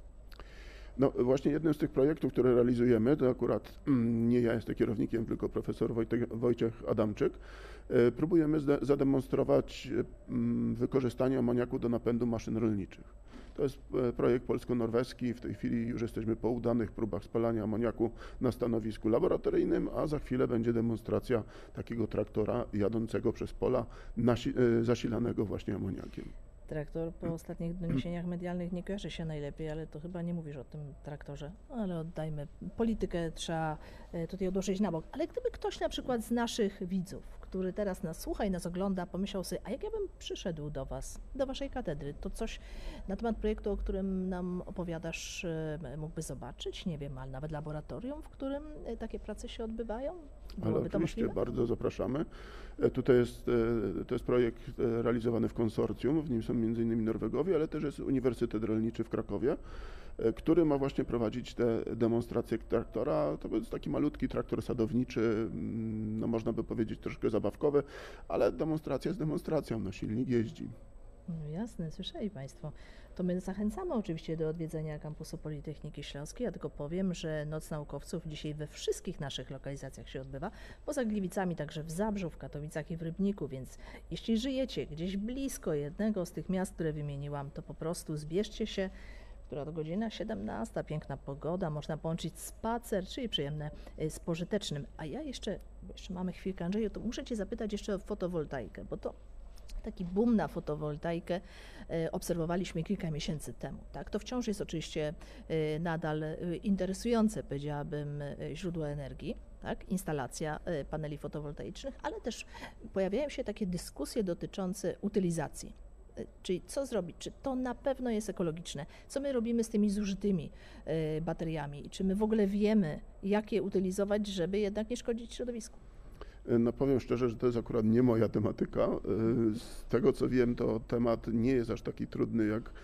No właśnie jednym z tych projektów, które realizujemy, to akurat nie ja jestem kierownikiem, tylko profesor Wojtek, Wojciech Adamczyk, próbujemy zademonstrować wykorzystanie amoniaku do napędu maszyn rolniczych. To jest projekt polsko-norweski, w tej chwili już jesteśmy po udanych próbach spalania amoniaku na stanowisku laboratoryjnym, a za chwilę będzie demonstracja takiego traktora jadącego przez pola nasi, zasilanego właśnie amoniakiem. Traktor po ostatnich doniesieniach medialnych nie kojarzy się najlepiej, ale to chyba nie mówisz o tym traktorze. No, ale oddajmy. Politykę trzeba tutaj odłożyć na bok. Ale gdyby ktoś na przykład z naszych widzów, który teraz nas słucha i nas ogląda, pomyślał sobie, a jak ja bym przyszedł do was, do waszej katedry, to coś na temat projektu, o którym nam opowiadasz, mógłby zobaczyć? Nie wiem, ale nawet laboratorium, w którym takie prace się odbywają? Ale oczywiście bardzo zapraszamy. Tutaj jest, to jest projekt realizowany w konsorcjum, w nim są między innymi Norwegowie, ale też jest Uniwersytet Rolniczy w Krakowie, który ma właśnie prowadzić te demonstracje traktora. To jest taki malutki traktor sadowniczy, no można by powiedzieć troszkę zabawkowy, ale demonstracja jest demonstracją, no silnik jeździ. No jasne, słyszeli Państwo. To my zachęcamy oczywiście do odwiedzenia kampusu Politechniki Śląskiej. Ja tylko powiem, że Noc Naukowców dzisiaj we wszystkich naszych lokalizacjach się odbywa. Poza Gliwicami także w Zabrzu, w Katowicach i w Rybniku, więc jeśli żyjecie gdzieś blisko jednego z tych miast, które wymieniłam, to po prostu zbierzcie się. Która to godzina siedemnasta, piękna pogoda, można połączyć spacer, czyli przyjemne z pożytecznym. A ja jeszcze, bo jeszcze mamy chwilkę, Andrzeju, to muszę Cię zapytać jeszcze o fotowoltaikę, bo to taki boom na fotowoltaikę obserwowaliśmy kilka miesięcy temu. Tak? To wciąż jest oczywiście nadal interesujące, powiedziałabym, źródło energii, tak? Instalacja paneli fotowoltaicznych, ale też pojawiają się takie dyskusje dotyczące utylizacji. Czyli co zrobić? Czy to na pewno jest ekologiczne? Co my robimy z tymi zużytymi bateriami? Czy my w ogóle wiemy, jak je utylizować, żeby jednak nie szkodzić środowisku? No powiem szczerze, że to jest akurat nie moja tematyka. Z tego co wiem, to temat nie jest aż taki trudny, jak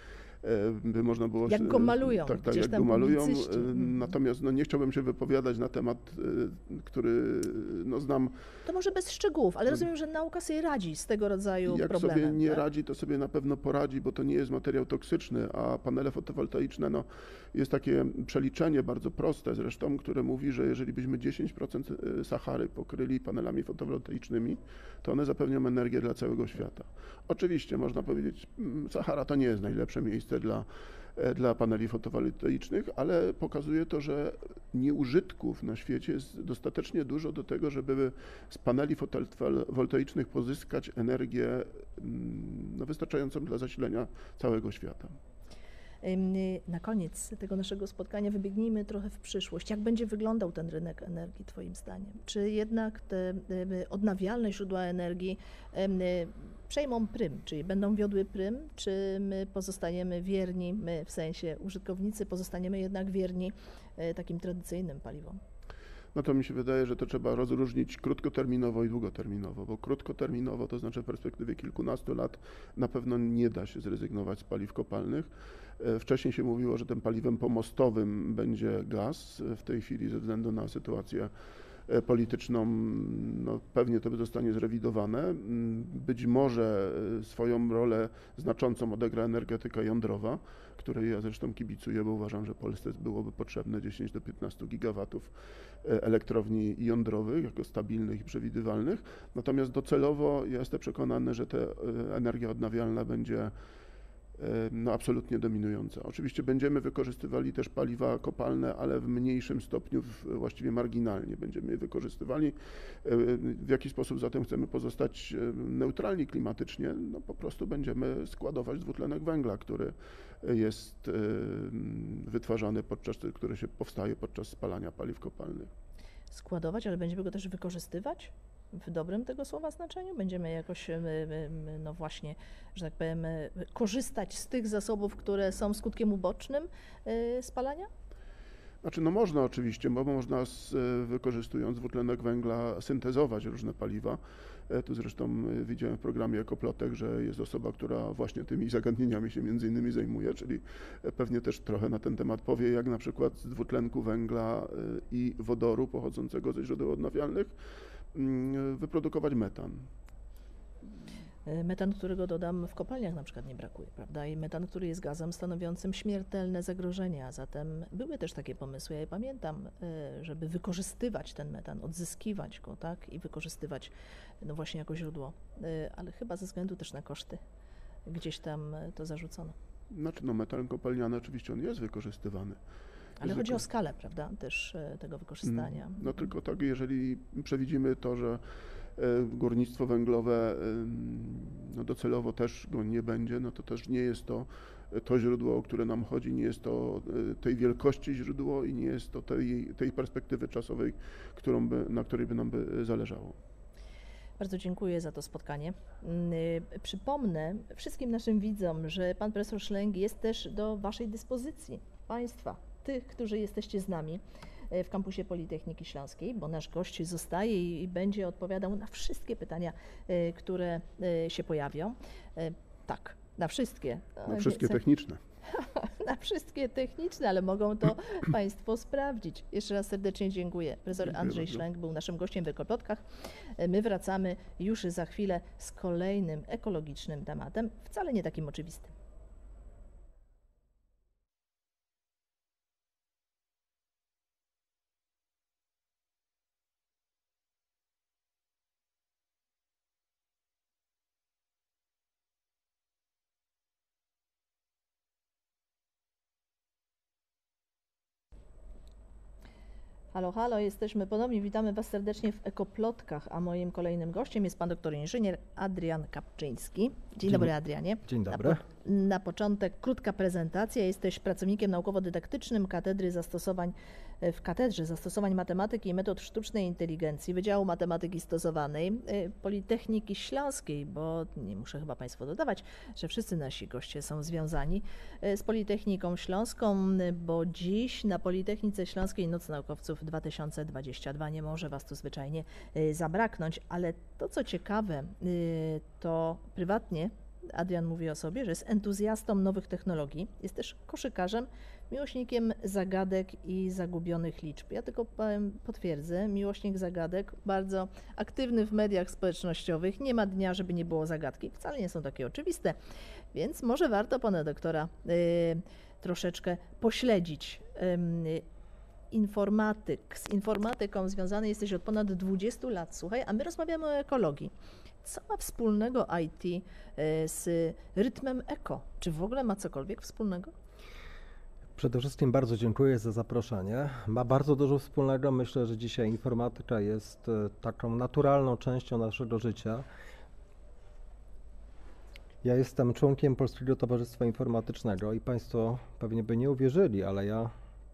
by można było... Jak go malują, Tak, tak, gdzieś jak tam go malują. publicyści. Mhm. Natomiast no, nie chciałbym się wypowiadać na temat, który no, znam. To może bez szczegółów, ale rozumiem, że nauka sobie radzi z tego rodzaju Jak problemem. sobie nie tak? radzi, to sobie na pewno poradzi, bo to nie jest materiał toksyczny, a panele fotowoltaiczne, no, jest takie przeliczenie bardzo proste zresztą, które mówi, że jeżeli byśmy dziesięć procent Sahary pokryli panelami fotowoltaicznymi, to one zapewnią energię dla całego świata. Oczywiście można powiedzieć, Sahara to nie jest najlepsze miejsce dla, dla paneli fotowoltaicznych, ale pokazuje to, że nieużytków na świecie jest dostatecznie dużo do tego, żeby z paneli fotowoltaicznych pozyskać energię no, wystarczającą dla zasilenia całego świata. Na koniec tego naszego spotkania wybiegnijmy trochę w przyszłość. Jak będzie wyglądał ten rynek energii Twoim zdaniem? Czy jednak te odnawialne źródła energii przejmą prym, czyli będą wiodły prym, czy my pozostaniemy wierni, my w sensie użytkownicy pozostaniemy jednak wierni takim tradycyjnym paliwom? No to mi się wydaje, że to trzeba rozróżnić krótkoterminowo i długoterminowo, bo krótkoterminowo, to znaczy w perspektywie kilkunastu lat, na pewno nie da się zrezygnować z paliw kopalnych. Wcześniej się mówiło, że tym paliwem pomostowym będzie gaz. W tej chwili ze względu na sytuację polityczną, no pewnie to zostanie zrewidowane. Być może swoją rolę znaczącą odegra energetyka jądrowa, której ja zresztą kibicuję, bo uważam, że Polsce byłoby potrzebne dziesięć do piętnastu gigawatów elektrowni jądrowych, jako stabilnych i przewidywalnych. Natomiast docelowo ja jestem przekonany, że ta energia odnawialna będzie no, absolutnie dominująca. Oczywiście będziemy wykorzystywali też paliwa kopalne, ale w mniejszym stopniu, właściwie marginalnie będziemy je wykorzystywali. W jaki sposób zatem chcemy pozostać neutralni klimatycznie? No po prostu będziemy składować dwutlenek węgla, który jest wytwarzany podczas, który się powstaje podczas spalania paliw kopalnych. Składować, ale będziemy go też wykorzystywać? W dobrym tego słowa znaczeniu? Będziemy jakoś, no właśnie, że tak powiem, korzystać z tych zasobów, które są skutkiem ubocznym spalania? Znaczy, no można oczywiście, bo można z, wykorzystując dwutlenek węgla syntezować różne paliwa. Tu zresztą widziałem w programie Ekoplotek, że jest osoba, która właśnie tymi zagadnieniami się między innymi zajmuje, czyli pewnie też trochę na ten temat powie, jak na przykład z dwutlenku węgla i wodoru pochodzącego ze źródeł odnawialnych wyprodukować metan. Metan, którego dodam w kopalniach na przykład nie brakuje, prawda? I metan, który jest gazem stanowiącym śmiertelne zagrożenie, a zatem były też takie pomysły, ja je pamiętam, żeby wykorzystywać ten metan, odzyskiwać go, tak? I wykorzystywać no właśnie jako źródło, ale chyba ze względu też na koszty gdzieś tam to zarzucono. Znaczy, no metan kopalniany oczywiście on jest wykorzystywany. Ale chodzi o skalę, prawda, też tego wykorzystania. No tylko tak, jeżeli przewidzimy to, że górnictwo węglowe no docelowo też go nie będzie, no to też nie jest to to źródło, o które nam chodzi, nie jest to tej wielkości źródło i nie jest to tej, tej perspektywy czasowej, którą by, na której by nam by zależało. Bardzo dziękuję za to spotkanie. Przypomnę wszystkim naszym widzom, że pan profesor Szlęg jest też do waszej dyspozycji, państwa, tych, którzy jesteście z nami w kampusie Politechniki Śląskiej, bo nasz gość zostaje i będzie odpowiadał na wszystkie pytania, które się pojawią. Tak, na wszystkie. Na wszystkie techniczne. Na wszystkie techniczne, ale mogą to państwo sprawdzić. Jeszcze raz serdecznie dziękuję. Profesor Dziękuję Andrzej bardzo. Szlęg był naszym gościem w Ekoplotkach. My wracamy już za chwilę z kolejnym ekologicznym tematem, wcale nie takim oczywistym. Halo, halo, jesteśmy ponownie, witamy Was serdecznie w Ekoplotkach, a moim kolejnym gościem jest pan doktor inżynier Adrian Kapczyński. Dzień, Dzień dobry, Adrianie. Dzień dobry. Na, po, na początek krótka prezentacja. Jesteś pracownikiem naukowo-dydaktycznym Katedry Zastosowań w Katedrze Zastosowań Matematyki i Metod Sztucznej Inteligencji Wydziału Matematyki Stosowanej Politechniki Śląskiej, bo nie muszę chyba Państwu dodawać, że wszyscy nasi goście są związani z Politechniką Śląską, bo dziś na Politechnice Śląskiej Noc Naukowców dwa tysiące dwadzieścia dwa nie może Was tu zwyczajnie zabraknąć, ale to co ciekawe, to prywatnie Adrian mówi o sobie, że jest entuzjastą nowych technologii, jest też koszykarzem, miłośnikiem zagadek i zagubionych liczb. Ja tylko powiem, potwierdzę, miłośnik zagadek, bardzo aktywny w mediach społecznościowych, nie ma dnia, żeby nie było zagadki, wcale nie są takie oczywiste, więc może warto pana doktora y, troszeczkę pośledzić. Y, informatyk, z informatyką związany jesteś od ponad dwudziestu lat, słuchaj, a my rozmawiamy o ekologii. Co ma wspólnego I T z rytmem eko? Czy w ogóle ma cokolwiek wspólnego? Przede wszystkim bardzo dziękuję za zaproszenie. Ma bardzo dużo wspólnego. Myślę, że dzisiaj informatyka jest taką naturalną częścią naszego życia. Ja jestem członkiem Polskiego Towarzystwa Informatycznego i Państwo pewnie by nie uwierzyli, ale ja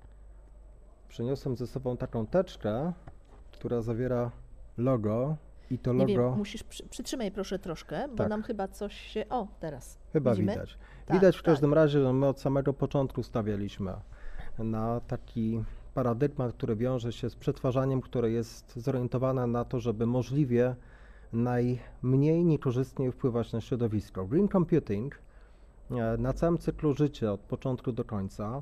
przyniosłem ze sobą taką teczkę, która zawiera logo. I to Nie logo... wiem, musisz przy, przytrzymaj proszę troszkę, bo Tak. nam chyba coś się... O, teraz. Chyba Widzimy? widać. Tak, Widać w każdym tak. razie, że my od samego początku stawialiśmy na taki paradygmat, który wiąże się z przetwarzaniem, które jest zorientowane na to, żeby możliwie najmniej niekorzystnie wpływać na środowisko. Green computing na całym cyklu życia, od początku do końca,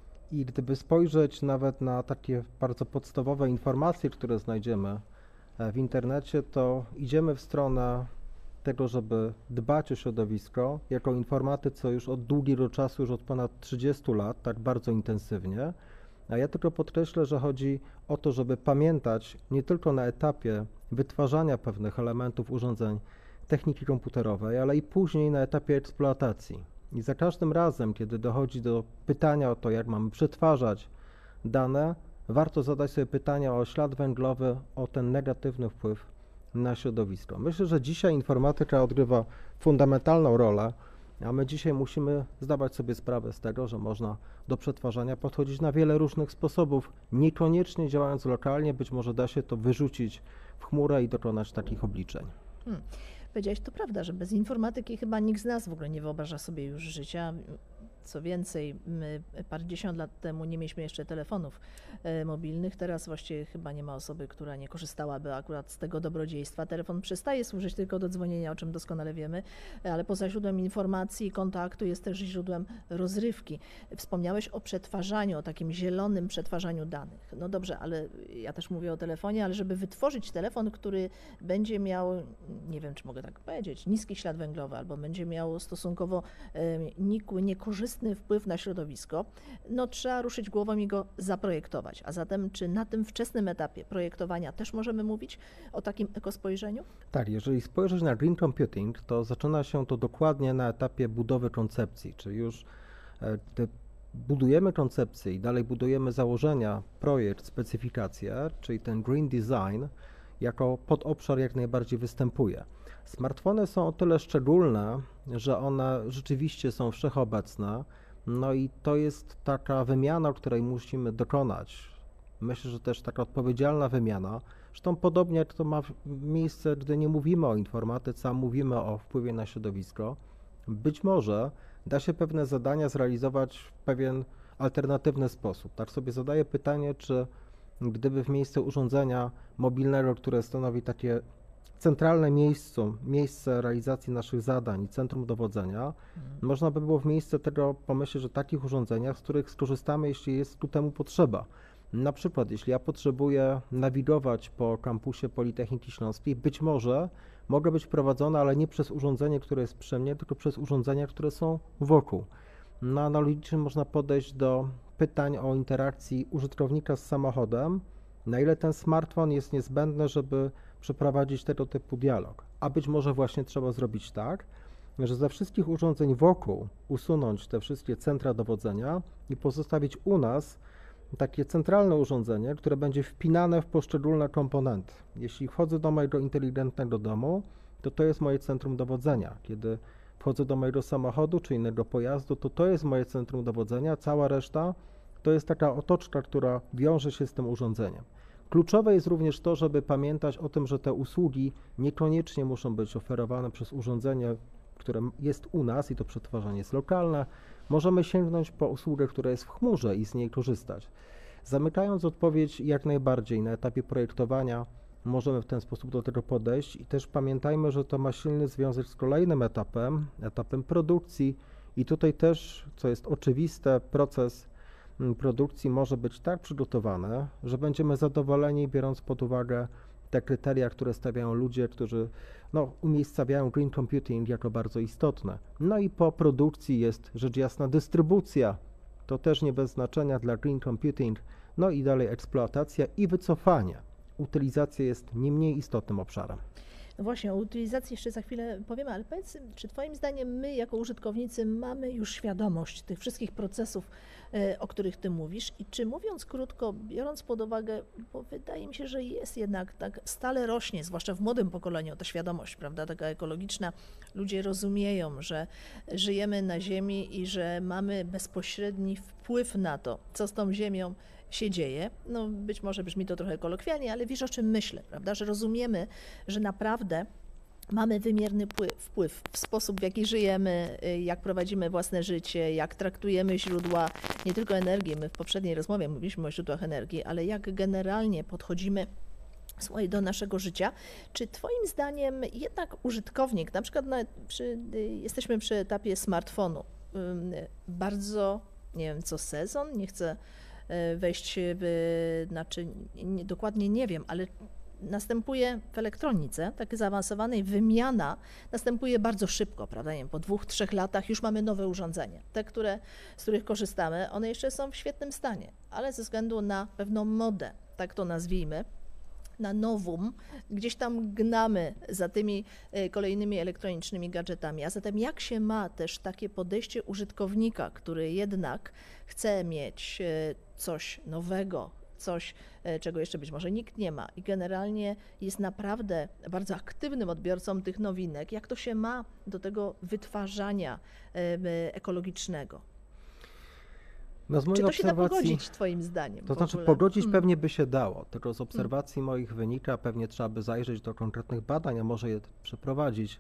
i gdyby spojrzeć nawet na takie bardzo podstawowe informacje, które znajdziemy w internecie, to idziemy w stronę tego, żeby dbać o środowisko. Jako informatycy już od długiego czasu, już od ponad trzydziestu lat, tak bardzo intensywnie. A ja tylko podkreślę, że chodzi o to, żeby pamiętać nie tylko na etapie wytwarzania pewnych elementów urządzeń techniki komputerowej, ale i później na etapie eksploatacji. I za każdym razem, kiedy dochodzi do pytania o to, jak mamy przetwarzać dane, warto zadać sobie pytania o ślad węglowy, o ten negatywny wpływ na środowisko. Myślę, że dzisiaj informatyka odgrywa fundamentalną rolę, a my dzisiaj musimy zdawać sobie sprawę z tego, że można do przetwarzania podchodzić na wiele różnych sposobów, niekoniecznie działając lokalnie, być może da się to wyrzucić w chmurę i dokonać takich obliczeń. Hmm. Powiedziałeś, to prawda, że bez informatyki chyba nikt z nas w ogóle nie wyobraża sobie już życia. Co więcej, my parędziesiąt lat temu nie mieliśmy jeszcze telefonów e, mobilnych, teraz właściwie chyba nie ma osoby, która nie korzystałaby akurat z tego dobrodziejstwa. Telefon przestaje służyć tylko do dzwonienia, o czym doskonale wiemy, ale poza źródłem informacji i kontaktu jest też źródłem rozrywki. Wspomniałeś o przetwarzaniu, o takim zielonym przetwarzaniu danych. No dobrze, ale ja też mówię o telefonie, ale żeby wytworzyć telefon, który będzie miał, nie wiem, czy mogę tak powiedzieć, niski ślad węglowy, albo będzie miał stosunkowo e, nikły, niekorzystny wpływ na środowisko, no trzeba ruszyć głową i go zaprojektować. A zatem czy na tym wczesnym etapie projektowania też możemy mówić o takim ekospojrzeniu? Tak, jeżeli spojrzeć na green computing, to zaczyna się to dokładnie na etapie budowy koncepcji, czyli już te budujemy koncepcję i dalej budujemy założenia, projekt, specyfikację, czyli ten green design jako podobszar jak najbardziej występuje. Smartfony są o tyle szczególne, że one rzeczywiście są wszechobecne, no i to jest taka wymiana, której musimy dokonać. Myślę, że też taka odpowiedzialna wymiana. Zresztą podobnie jak to ma miejsce, gdy nie mówimy o informatyce, a mówimy o wpływie na środowisko. Być może da się pewne zadania zrealizować w pewien alternatywny sposób. Tak sobie zadaję pytanie, czy gdyby w miejsce urządzenia mobilnego, które stanowi takie centralne miejsce, miejsce realizacji naszych zadań i centrum dowodzenia, hmm. można by było w miejsce tego pomyśleć o takich urządzeniach, z których skorzystamy, jeśli jest ku temu potrzeba. Na przykład, jeśli ja potrzebuję nawigować po kampusie Politechniki Śląskiej, być może mogę być prowadzony, ale nie przez urządzenie, które jest przy mnie, tylko przez urządzenia, które są wokół. No, analogicznie można podejść do pytań o interakcji użytkownika z samochodem, na ile ten smartfon jest niezbędny, żeby przeprowadzić tego typu dialog. A być może właśnie trzeba zrobić tak, że ze wszystkich urządzeń wokół usunąć te wszystkie centra dowodzenia i pozostawić u nas takie centralne urządzenie, które będzie wpinane w poszczególne komponenty. Jeśli wchodzę do mojego inteligentnego domu, to to jest moje centrum dowodzenia. Kiedy wchodzę do mojego samochodu czy innego pojazdu, to to jest moje centrum dowodzenia, cała reszta to jest taka otoczka, która wiąże się z tym urządzeniem. Kluczowe jest również to, żeby pamiętać o tym, że te usługi niekoniecznie muszą być oferowane przez urządzenie, które jest u nas i to przetwarzanie jest lokalne. Możemy sięgnąć po usługę, która jest w chmurze i z niej korzystać. Zamykając odpowiedź, jak najbardziej na etapie projektowania możemy w ten sposób do tego podejść i też pamiętajmy, że to ma silny związek z kolejnym etapem, etapem produkcji i tutaj też, co jest oczywiste, proces produkcji może być tak przygotowany, że będziemy zadowoleni, biorąc pod uwagę te kryteria, które stawiają ludzie, którzy no, umiejscawiają green computing jako bardzo istotne. No i po produkcji jest rzecz jasna dystrybucja, to też nie bez znaczenia dla green computing, no i dalej eksploatacja i wycofanie. Utylizacja jest nie mniej istotnym obszarem. No właśnie, o utylizacji jeszcze za chwilę powiemy, ale powiedz, czy Twoim zdaniem my jako użytkownicy mamy już świadomość tych wszystkich procesów, o których Ty mówisz i czy mówiąc krótko, biorąc pod uwagę, bo wydaje mi się, że jest jednak tak stale rośnie, zwłaszcza w młodym pokoleniu, ta świadomość, prawda, taka ekologiczna, ludzie rozumieją, że żyjemy na ziemi i że mamy bezpośredni wpływ na to, co z tą ziemią się dzieje. No być może brzmi to trochę kolokwialnie, ale wiesz, o czym myślę, prawda, że rozumiemy, że naprawdę mamy wymierny wpływ w sposób, w jaki żyjemy, jak prowadzimy własne życie, jak traktujemy źródła, nie tylko energii, my w poprzedniej rozmowie mówiliśmy o źródłach energii, ale jak generalnie podchodzimy słuchaj, do naszego życia. Czy Twoim zdaniem jednak użytkownik, na przykład na, przy, jesteśmy przy etapie smartfonu, bardzo, nie wiem, co sezon, nie chcę wejść w, znaczy nie, dokładnie nie wiem, ale następuje w elektronice, takiej zaawansowanej, wymiana następuje bardzo szybko, prawda? Nie wiem, po dwóch, trzech latach już mamy nowe urządzenia. Te, które, z których korzystamy, one jeszcze są w świetnym stanie, ale ze względu na pewną modę, tak to nazwijmy, na nowum, gdzieś tam gnamy za tymi kolejnymi elektronicznymi gadżetami. A zatem jak się ma też takie podejście użytkownika, który jednak chce mieć coś nowego, coś, czego jeszcze być może nikt nie ma i generalnie jest naprawdę bardzo aktywnym odbiorcą tych nowinek, jak to się ma do tego wytwarzania ekologicznego? No z mojej Czy to się da obserwacji- pogodzić Twoim zdaniem? To w znaczy ogóle? pogodzić Hmm. pewnie by się dało, tylko z obserwacji moich wynika, pewnie trzeba by zajrzeć do konkretnych badań, a może je przeprowadzić,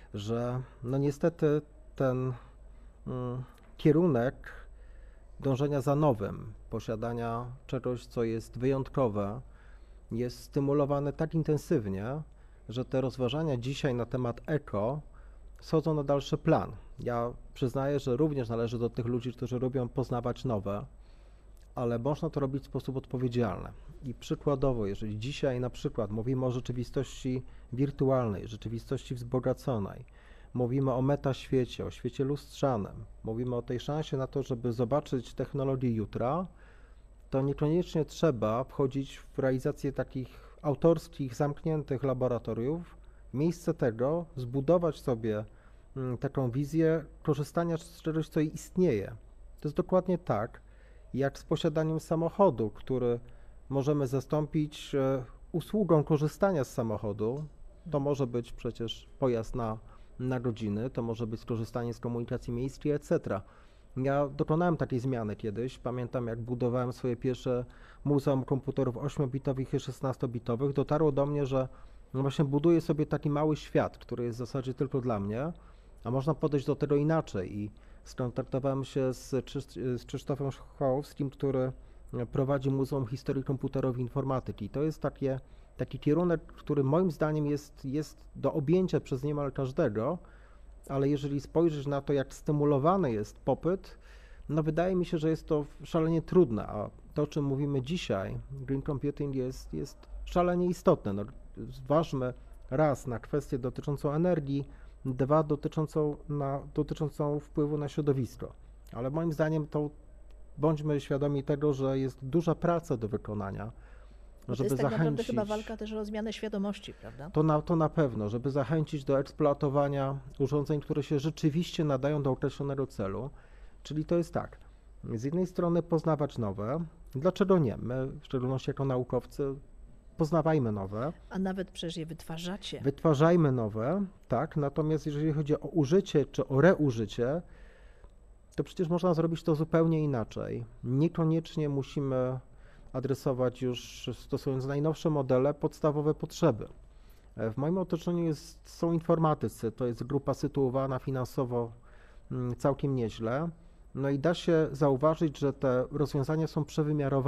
że no niestety ten mm, kierunek dążenia za nowym, posiadania czegoś, co jest wyjątkowe, jest stymulowany tak intensywnie, że te rozważania dzisiaj na temat eko schodzą na dalszy plan. Ja przyznaję, że również należę do tych ludzi, którzy lubią poznawać nowe, ale można to robić w sposób odpowiedzialny. I przykładowo, jeżeli dzisiaj na przykład mówimy o rzeczywistości wirtualnej, rzeczywistości wzbogaconej, mówimy o metaświecie, o świecie lustrzanym, mówimy o tej szansie na to, żeby zobaczyć technologię jutra, to niekoniecznie trzeba wchodzić w realizację takich autorskich, zamkniętych laboratoriów. W miejsce tego zbudować sobie mm, taką wizję korzystania z czegoś, co istnieje. To jest dokładnie tak, jak z posiadaniem samochodu, który możemy zastąpić e, usługą korzystania z samochodu. To może być przecież pojazd na, na godziny, to może być skorzystanie z komunikacji miejskiej, et cetera. Ja dokonałem takiej zmiany kiedyś. Pamiętam, jak budowałem swoje pierwsze muzeum komputerów ośmiobitowych i szesnastobitowych, dotarło do mnie, że no właśnie buduję sobie taki mały świat, który jest w zasadzie tylko dla mnie, a można podejść do tego inaczej. I skontaktowałem się z, Krzysz- z Krzysztofem Chwałowskim, który prowadzi Muzeum Historii Komputerowej i Informatyki. To jest takie, taki kierunek, który moim zdaniem jest, jest do objęcia przez niemal każdego, ale jeżeli spojrzeć na to, jak stymulowany jest popyt, no wydaje mi się, że jest to szalenie trudne, a to, o czym mówimy dzisiaj, green computing jest, jest szalenie istotne. No, zważmy raz na kwestię dotyczącą energii, dwa dotyczącą, na, dotyczącą wpływu na środowisko. Ale moim zdaniem to bądźmy świadomi tego, że jest duża praca do wykonania, To żeby jest tak naprawdę zachęcić. chyba walka też o zmianę świadomości, prawda? To na, to na pewno, żeby zachęcić do eksploatowania urządzeń, które się rzeczywiście nadają do określonego celu. Czyli to jest tak, z jednej strony poznawać nowe, dlaczego nie? My, w szczególności jako naukowcy, poznawajmy nowe, A nawet przecież je wytwarzacie. wytwarzajmy nowe, tak, natomiast jeżeli chodzi o użycie czy o reużycie, to przecież można zrobić to zupełnie inaczej. Niekoniecznie musimy adresować już, stosując najnowsze modele, podstawowe potrzeby. W moim otoczeniu jest, są informatycy, to jest grupa sytuowana finansowo całkiem nieźle, no i da się zauważyć, że te rozwiązania są przewymiarowane.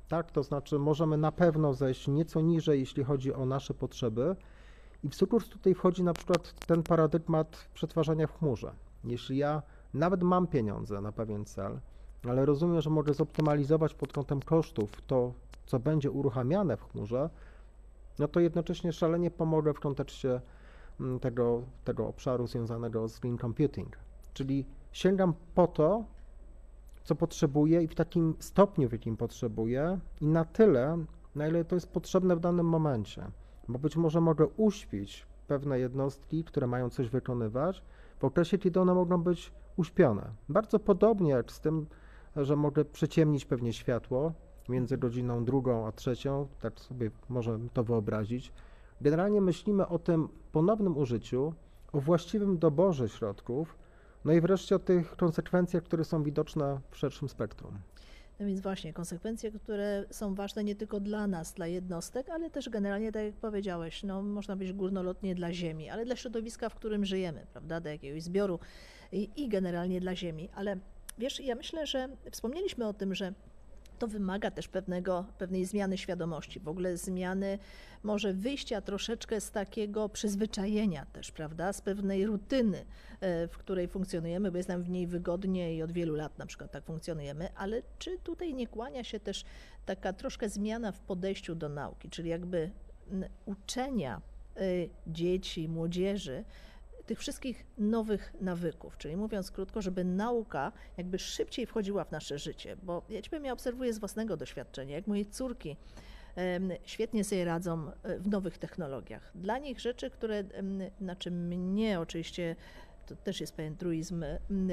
Tak, to znaczy możemy na pewno zejść nieco niżej, jeśli chodzi o nasze potrzeby. I w sukurs tutaj wchodzi na przykład ten paradygmat przetwarzania w chmurze. Jeśli ja nawet mam pieniądze na pewien cel, ale rozumiem, że mogę zoptymalizować pod kątem kosztów to, co będzie uruchamiane w chmurze, no to jednocześnie szalenie pomogę w kontekście tego, tego obszaru związanego z green computing. Czyli sięgam po to, co potrzebuję i w takim stopniu, w jakim potrzebuję i na tyle, na ile to jest potrzebne w danym momencie. Bo być może mogę uśpić pewne jednostki, które mają coś wykonywać w okresie, kiedy one mogą być uśpione. Bardzo podobnie jak z tym, że mogę przyciemnić pewnie światło między godziną drugą a trzecią, tak sobie może to wyobrazić. Generalnie myślimy o tym ponownym użyciu, o właściwym doborze środków, no i wreszcie o tych konsekwencjach, które są widoczne w szerszym spektrum. No więc właśnie, konsekwencje, które są ważne nie tylko dla nas, dla jednostek, ale też generalnie, tak jak powiedziałeś, no można być górnolotnie dla Ziemi, ale dla środowiska, w którym żyjemy, prawda, do jakiegoś zbioru i, i generalnie dla Ziemi. Ale wiesz, ja myślę, że wspomnieliśmy o tym, że to wymaga też pewnego, pewnej zmiany świadomości, w ogóle zmiany, może wyjścia troszeczkę z takiego przyzwyczajenia też, prawda, z pewnej rutyny, w której funkcjonujemy, bo jest nam w niej wygodnie i od wielu lat na przykład tak funkcjonujemy, ale czy tutaj nie kłania się też taka troszkę zmiana w podejściu do nauki, czyli jakby uczenia dzieci, młodzieży, tych wszystkich nowych nawyków, czyli mówiąc krótko, żeby nauka jakby szybciej wchodziła w nasze życie, bo ja Ci powiem, ja obserwuję z własnego doświadczenia, jak moje córki świetnie sobie radzą w nowych technologiach. Dla nich rzeczy, które, znaczy mnie oczywiście, to też jest pewien truizm,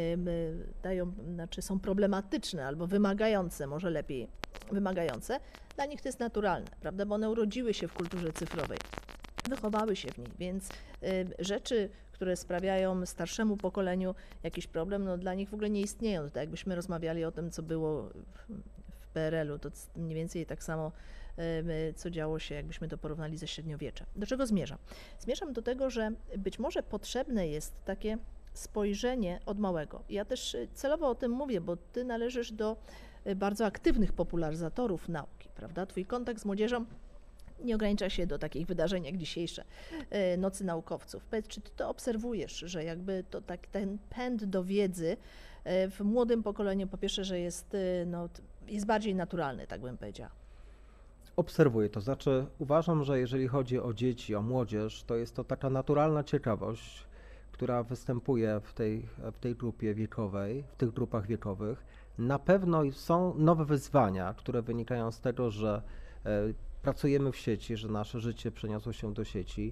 dają, znaczy są problematyczne albo wymagające, może lepiej wymagające, dla nich to jest naturalne, prawda, bo one urodziły się w kulturze cyfrowej, wychowały się w niej, więc rzeczy, które sprawiają starszemu pokoleniu jakiś problem, no dla nich w ogóle nie istnieją. To tak jakbyśmy rozmawiali o tym, co było w P R L u, to mniej więcej tak samo, co działo się, jakbyśmy to porównali ze średniowieczem. Do czego zmierzam? Zmierzam do tego, że być może potrzebne jest takie spojrzenie od małego. Ja też celowo o tym mówię, bo Ty należysz do bardzo aktywnych popularyzatorów nauki, prawda? Twój kontakt z młodzieżą nie ogranicza się do takich wydarzeń jak dzisiejsze Nocy Naukowców. Powiedz, czy Ty to obserwujesz, że jakby to tak, ten pęd do wiedzy w młodym pokoleniu, po pierwsze, że jest, no, jest bardziej naturalny, tak bym powiedziała? Obserwuję, to znaczy uważam, że jeżeli chodzi o dzieci, o młodzież, to jest to taka naturalna ciekawość, która występuje w tej, w tej grupie wiekowej, w tych grupach wiekowych. Na pewno są nowe wyzwania, które wynikają z tego, że pracujemy w sieci, że nasze życie przeniosło się do sieci.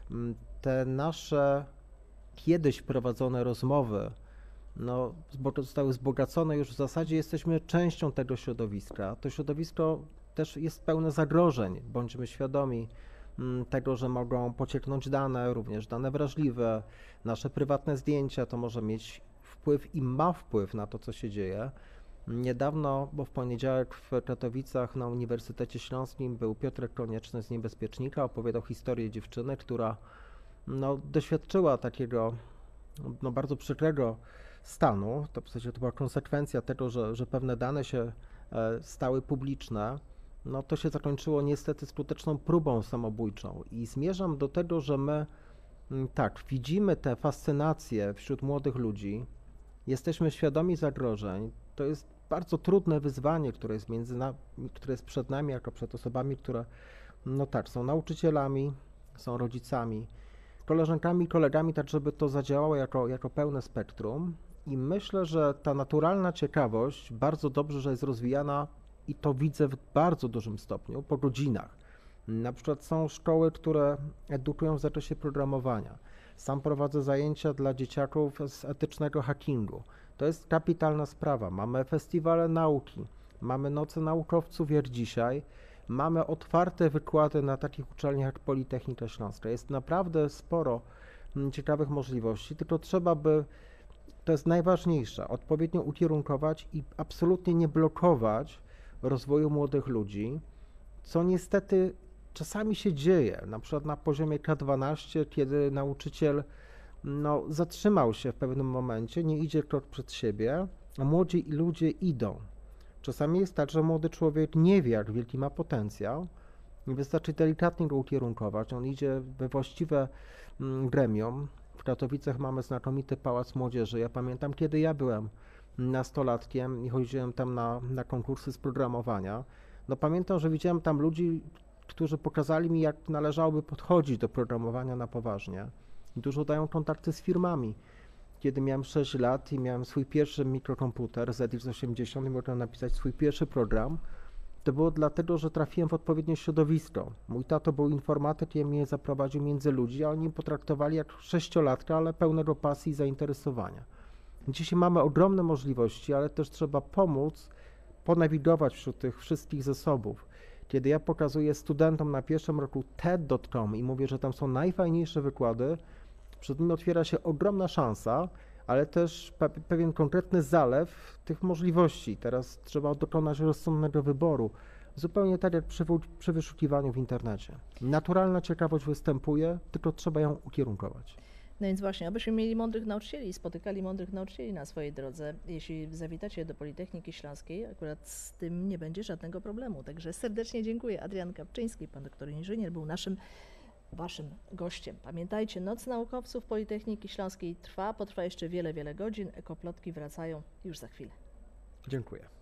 Te nasze kiedyś prowadzone rozmowy no, zostały wzbogacone, już w zasadzie jesteśmy częścią tego środowiska. To środowisko też jest pełne zagrożeń. Bądźmy świadomi tego, że mogą pocieknąć dane, również dane wrażliwe, nasze prywatne zdjęcia, to może mieć wpływ i ma wpływ na to, co się dzieje. Niedawno, bo w poniedziałek w Katowicach na Uniwersytecie Śląskim był Piotrek Konieczny z Niebezpiecznika, opowiadał historię dziewczyny, która no, doświadczyła takiego no, bardzo przykrego stanu. To w zasadzie to była konsekwencja tego, że, że pewne dane się stały publiczne. No, to się zakończyło niestety skuteczną próbą samobójczą i zmierzam do tego, że my tak, widzimy tę fascynację wśród młodych ludzi, jesteśmy świadomi zagrożeń. To jest bardzo trudne wyzwanie, które jest, między nami, które jest przed nami, jako przed osobami, które, no tak, są nauczycielami, są rodzicami, koleżankami, kolegami, tak żeby to zadziałało jako, jako pełne spektrum. I myślę, że ta naturalna ciekawość bardzo dobrze, że jest rozwijana i to widzę w bardzo dużym stopniu po godzinach. Na przykład są szkoły, które edukują w zakresie programowania. Sam prowadzę zajęcia dla dzieciaków z etycznego hackingu. To jest kapitalna sprawa. Mamy festiwale nauki, mamy Noce Naukowców jak dzisiaj, mamy otwarte wykłady na takich uczelniach jak Politechnika Śląska. Jest naprawdę sporo ciekawych możliwości, tylko trzeba by, to jest najważniejsze, odpowiednio ukierunkować i absolutnie nie blokować rozwoju młodych ludzi, co niestety czasami się dzieje, na przykład na poziomie K dwanaście, kiedy nauczyciel no, zatrzymał się w pewnym momencie, nie idzie krok przed siebie, a młodzi ludzie idą. Czasami jest tak, że młody człowiek nie wie, jak wielki ma potencjał i wystarczy delikatnie go ukierunkować. On idzie we właściwe mm, gremium. W Katowicach mamy znakomity Pałac Młodzieży. Ja pamiętam, kiedy ja byłem nastolatkiem i chodziłem tam na, na konkursy z programowania. No pamiętam, że widziałem tam ludzi, którzy pokazali mi, jak należałoby podchodzić do programowania na poważnie. I dużo dają kontakty z firmami. Kiedy miałem sześć lat i miałem swój pierwszy mikrokomputer Z X osiemdziesiąt i mogłem napisać swój pierwszy program, to było dlatego, że trafiłem w odpowiednie środowisko. Mój tato był informatykiem, mnie zaprowadził między ludzi, a oni mnie potraktowali jak sześciolatka, ale pełnego pasji i zainteresowania. Dzisiaj mamy ogromne możliwości, ale też trzeba pomóc ponawigować wśród tych wszystkich zasobów. Kiedy ja pokazuję studentom na pierwszym roku T E D kropka com i mówię, że tam są najfajniejsze wykłady, przed nimi otwiera się ogromna szansa, ale też pe pewien konkretny zalew tych możliwości. Teraz trzeba dokonać rozsądnego wyboru, zupełnie tak jak przy, przy wyszukiwaniu w internecie. Naturalna ciekawość występuje, tylko trzeba ją ukierunkować. No więc właśnie, abyśmy mieli mądrych nauczycieli i spotykali mądrych nauczycieli na swojej drodze. Jeśli zawitacie do Politechniki Śląskiej, akurat z tym nie będzie żadnego problemu. Także serdecznie dziękuję. Adrian Kapczyński, pan doktor inżynier, był naszym, waszym gościem. Pamiętajcie, Noc Naukowców Politechniki Śląskiej trwa, potrwa jeszcze wiele, wiele godzin. Ekoplotki wracają już za chwilę. Dziękuję.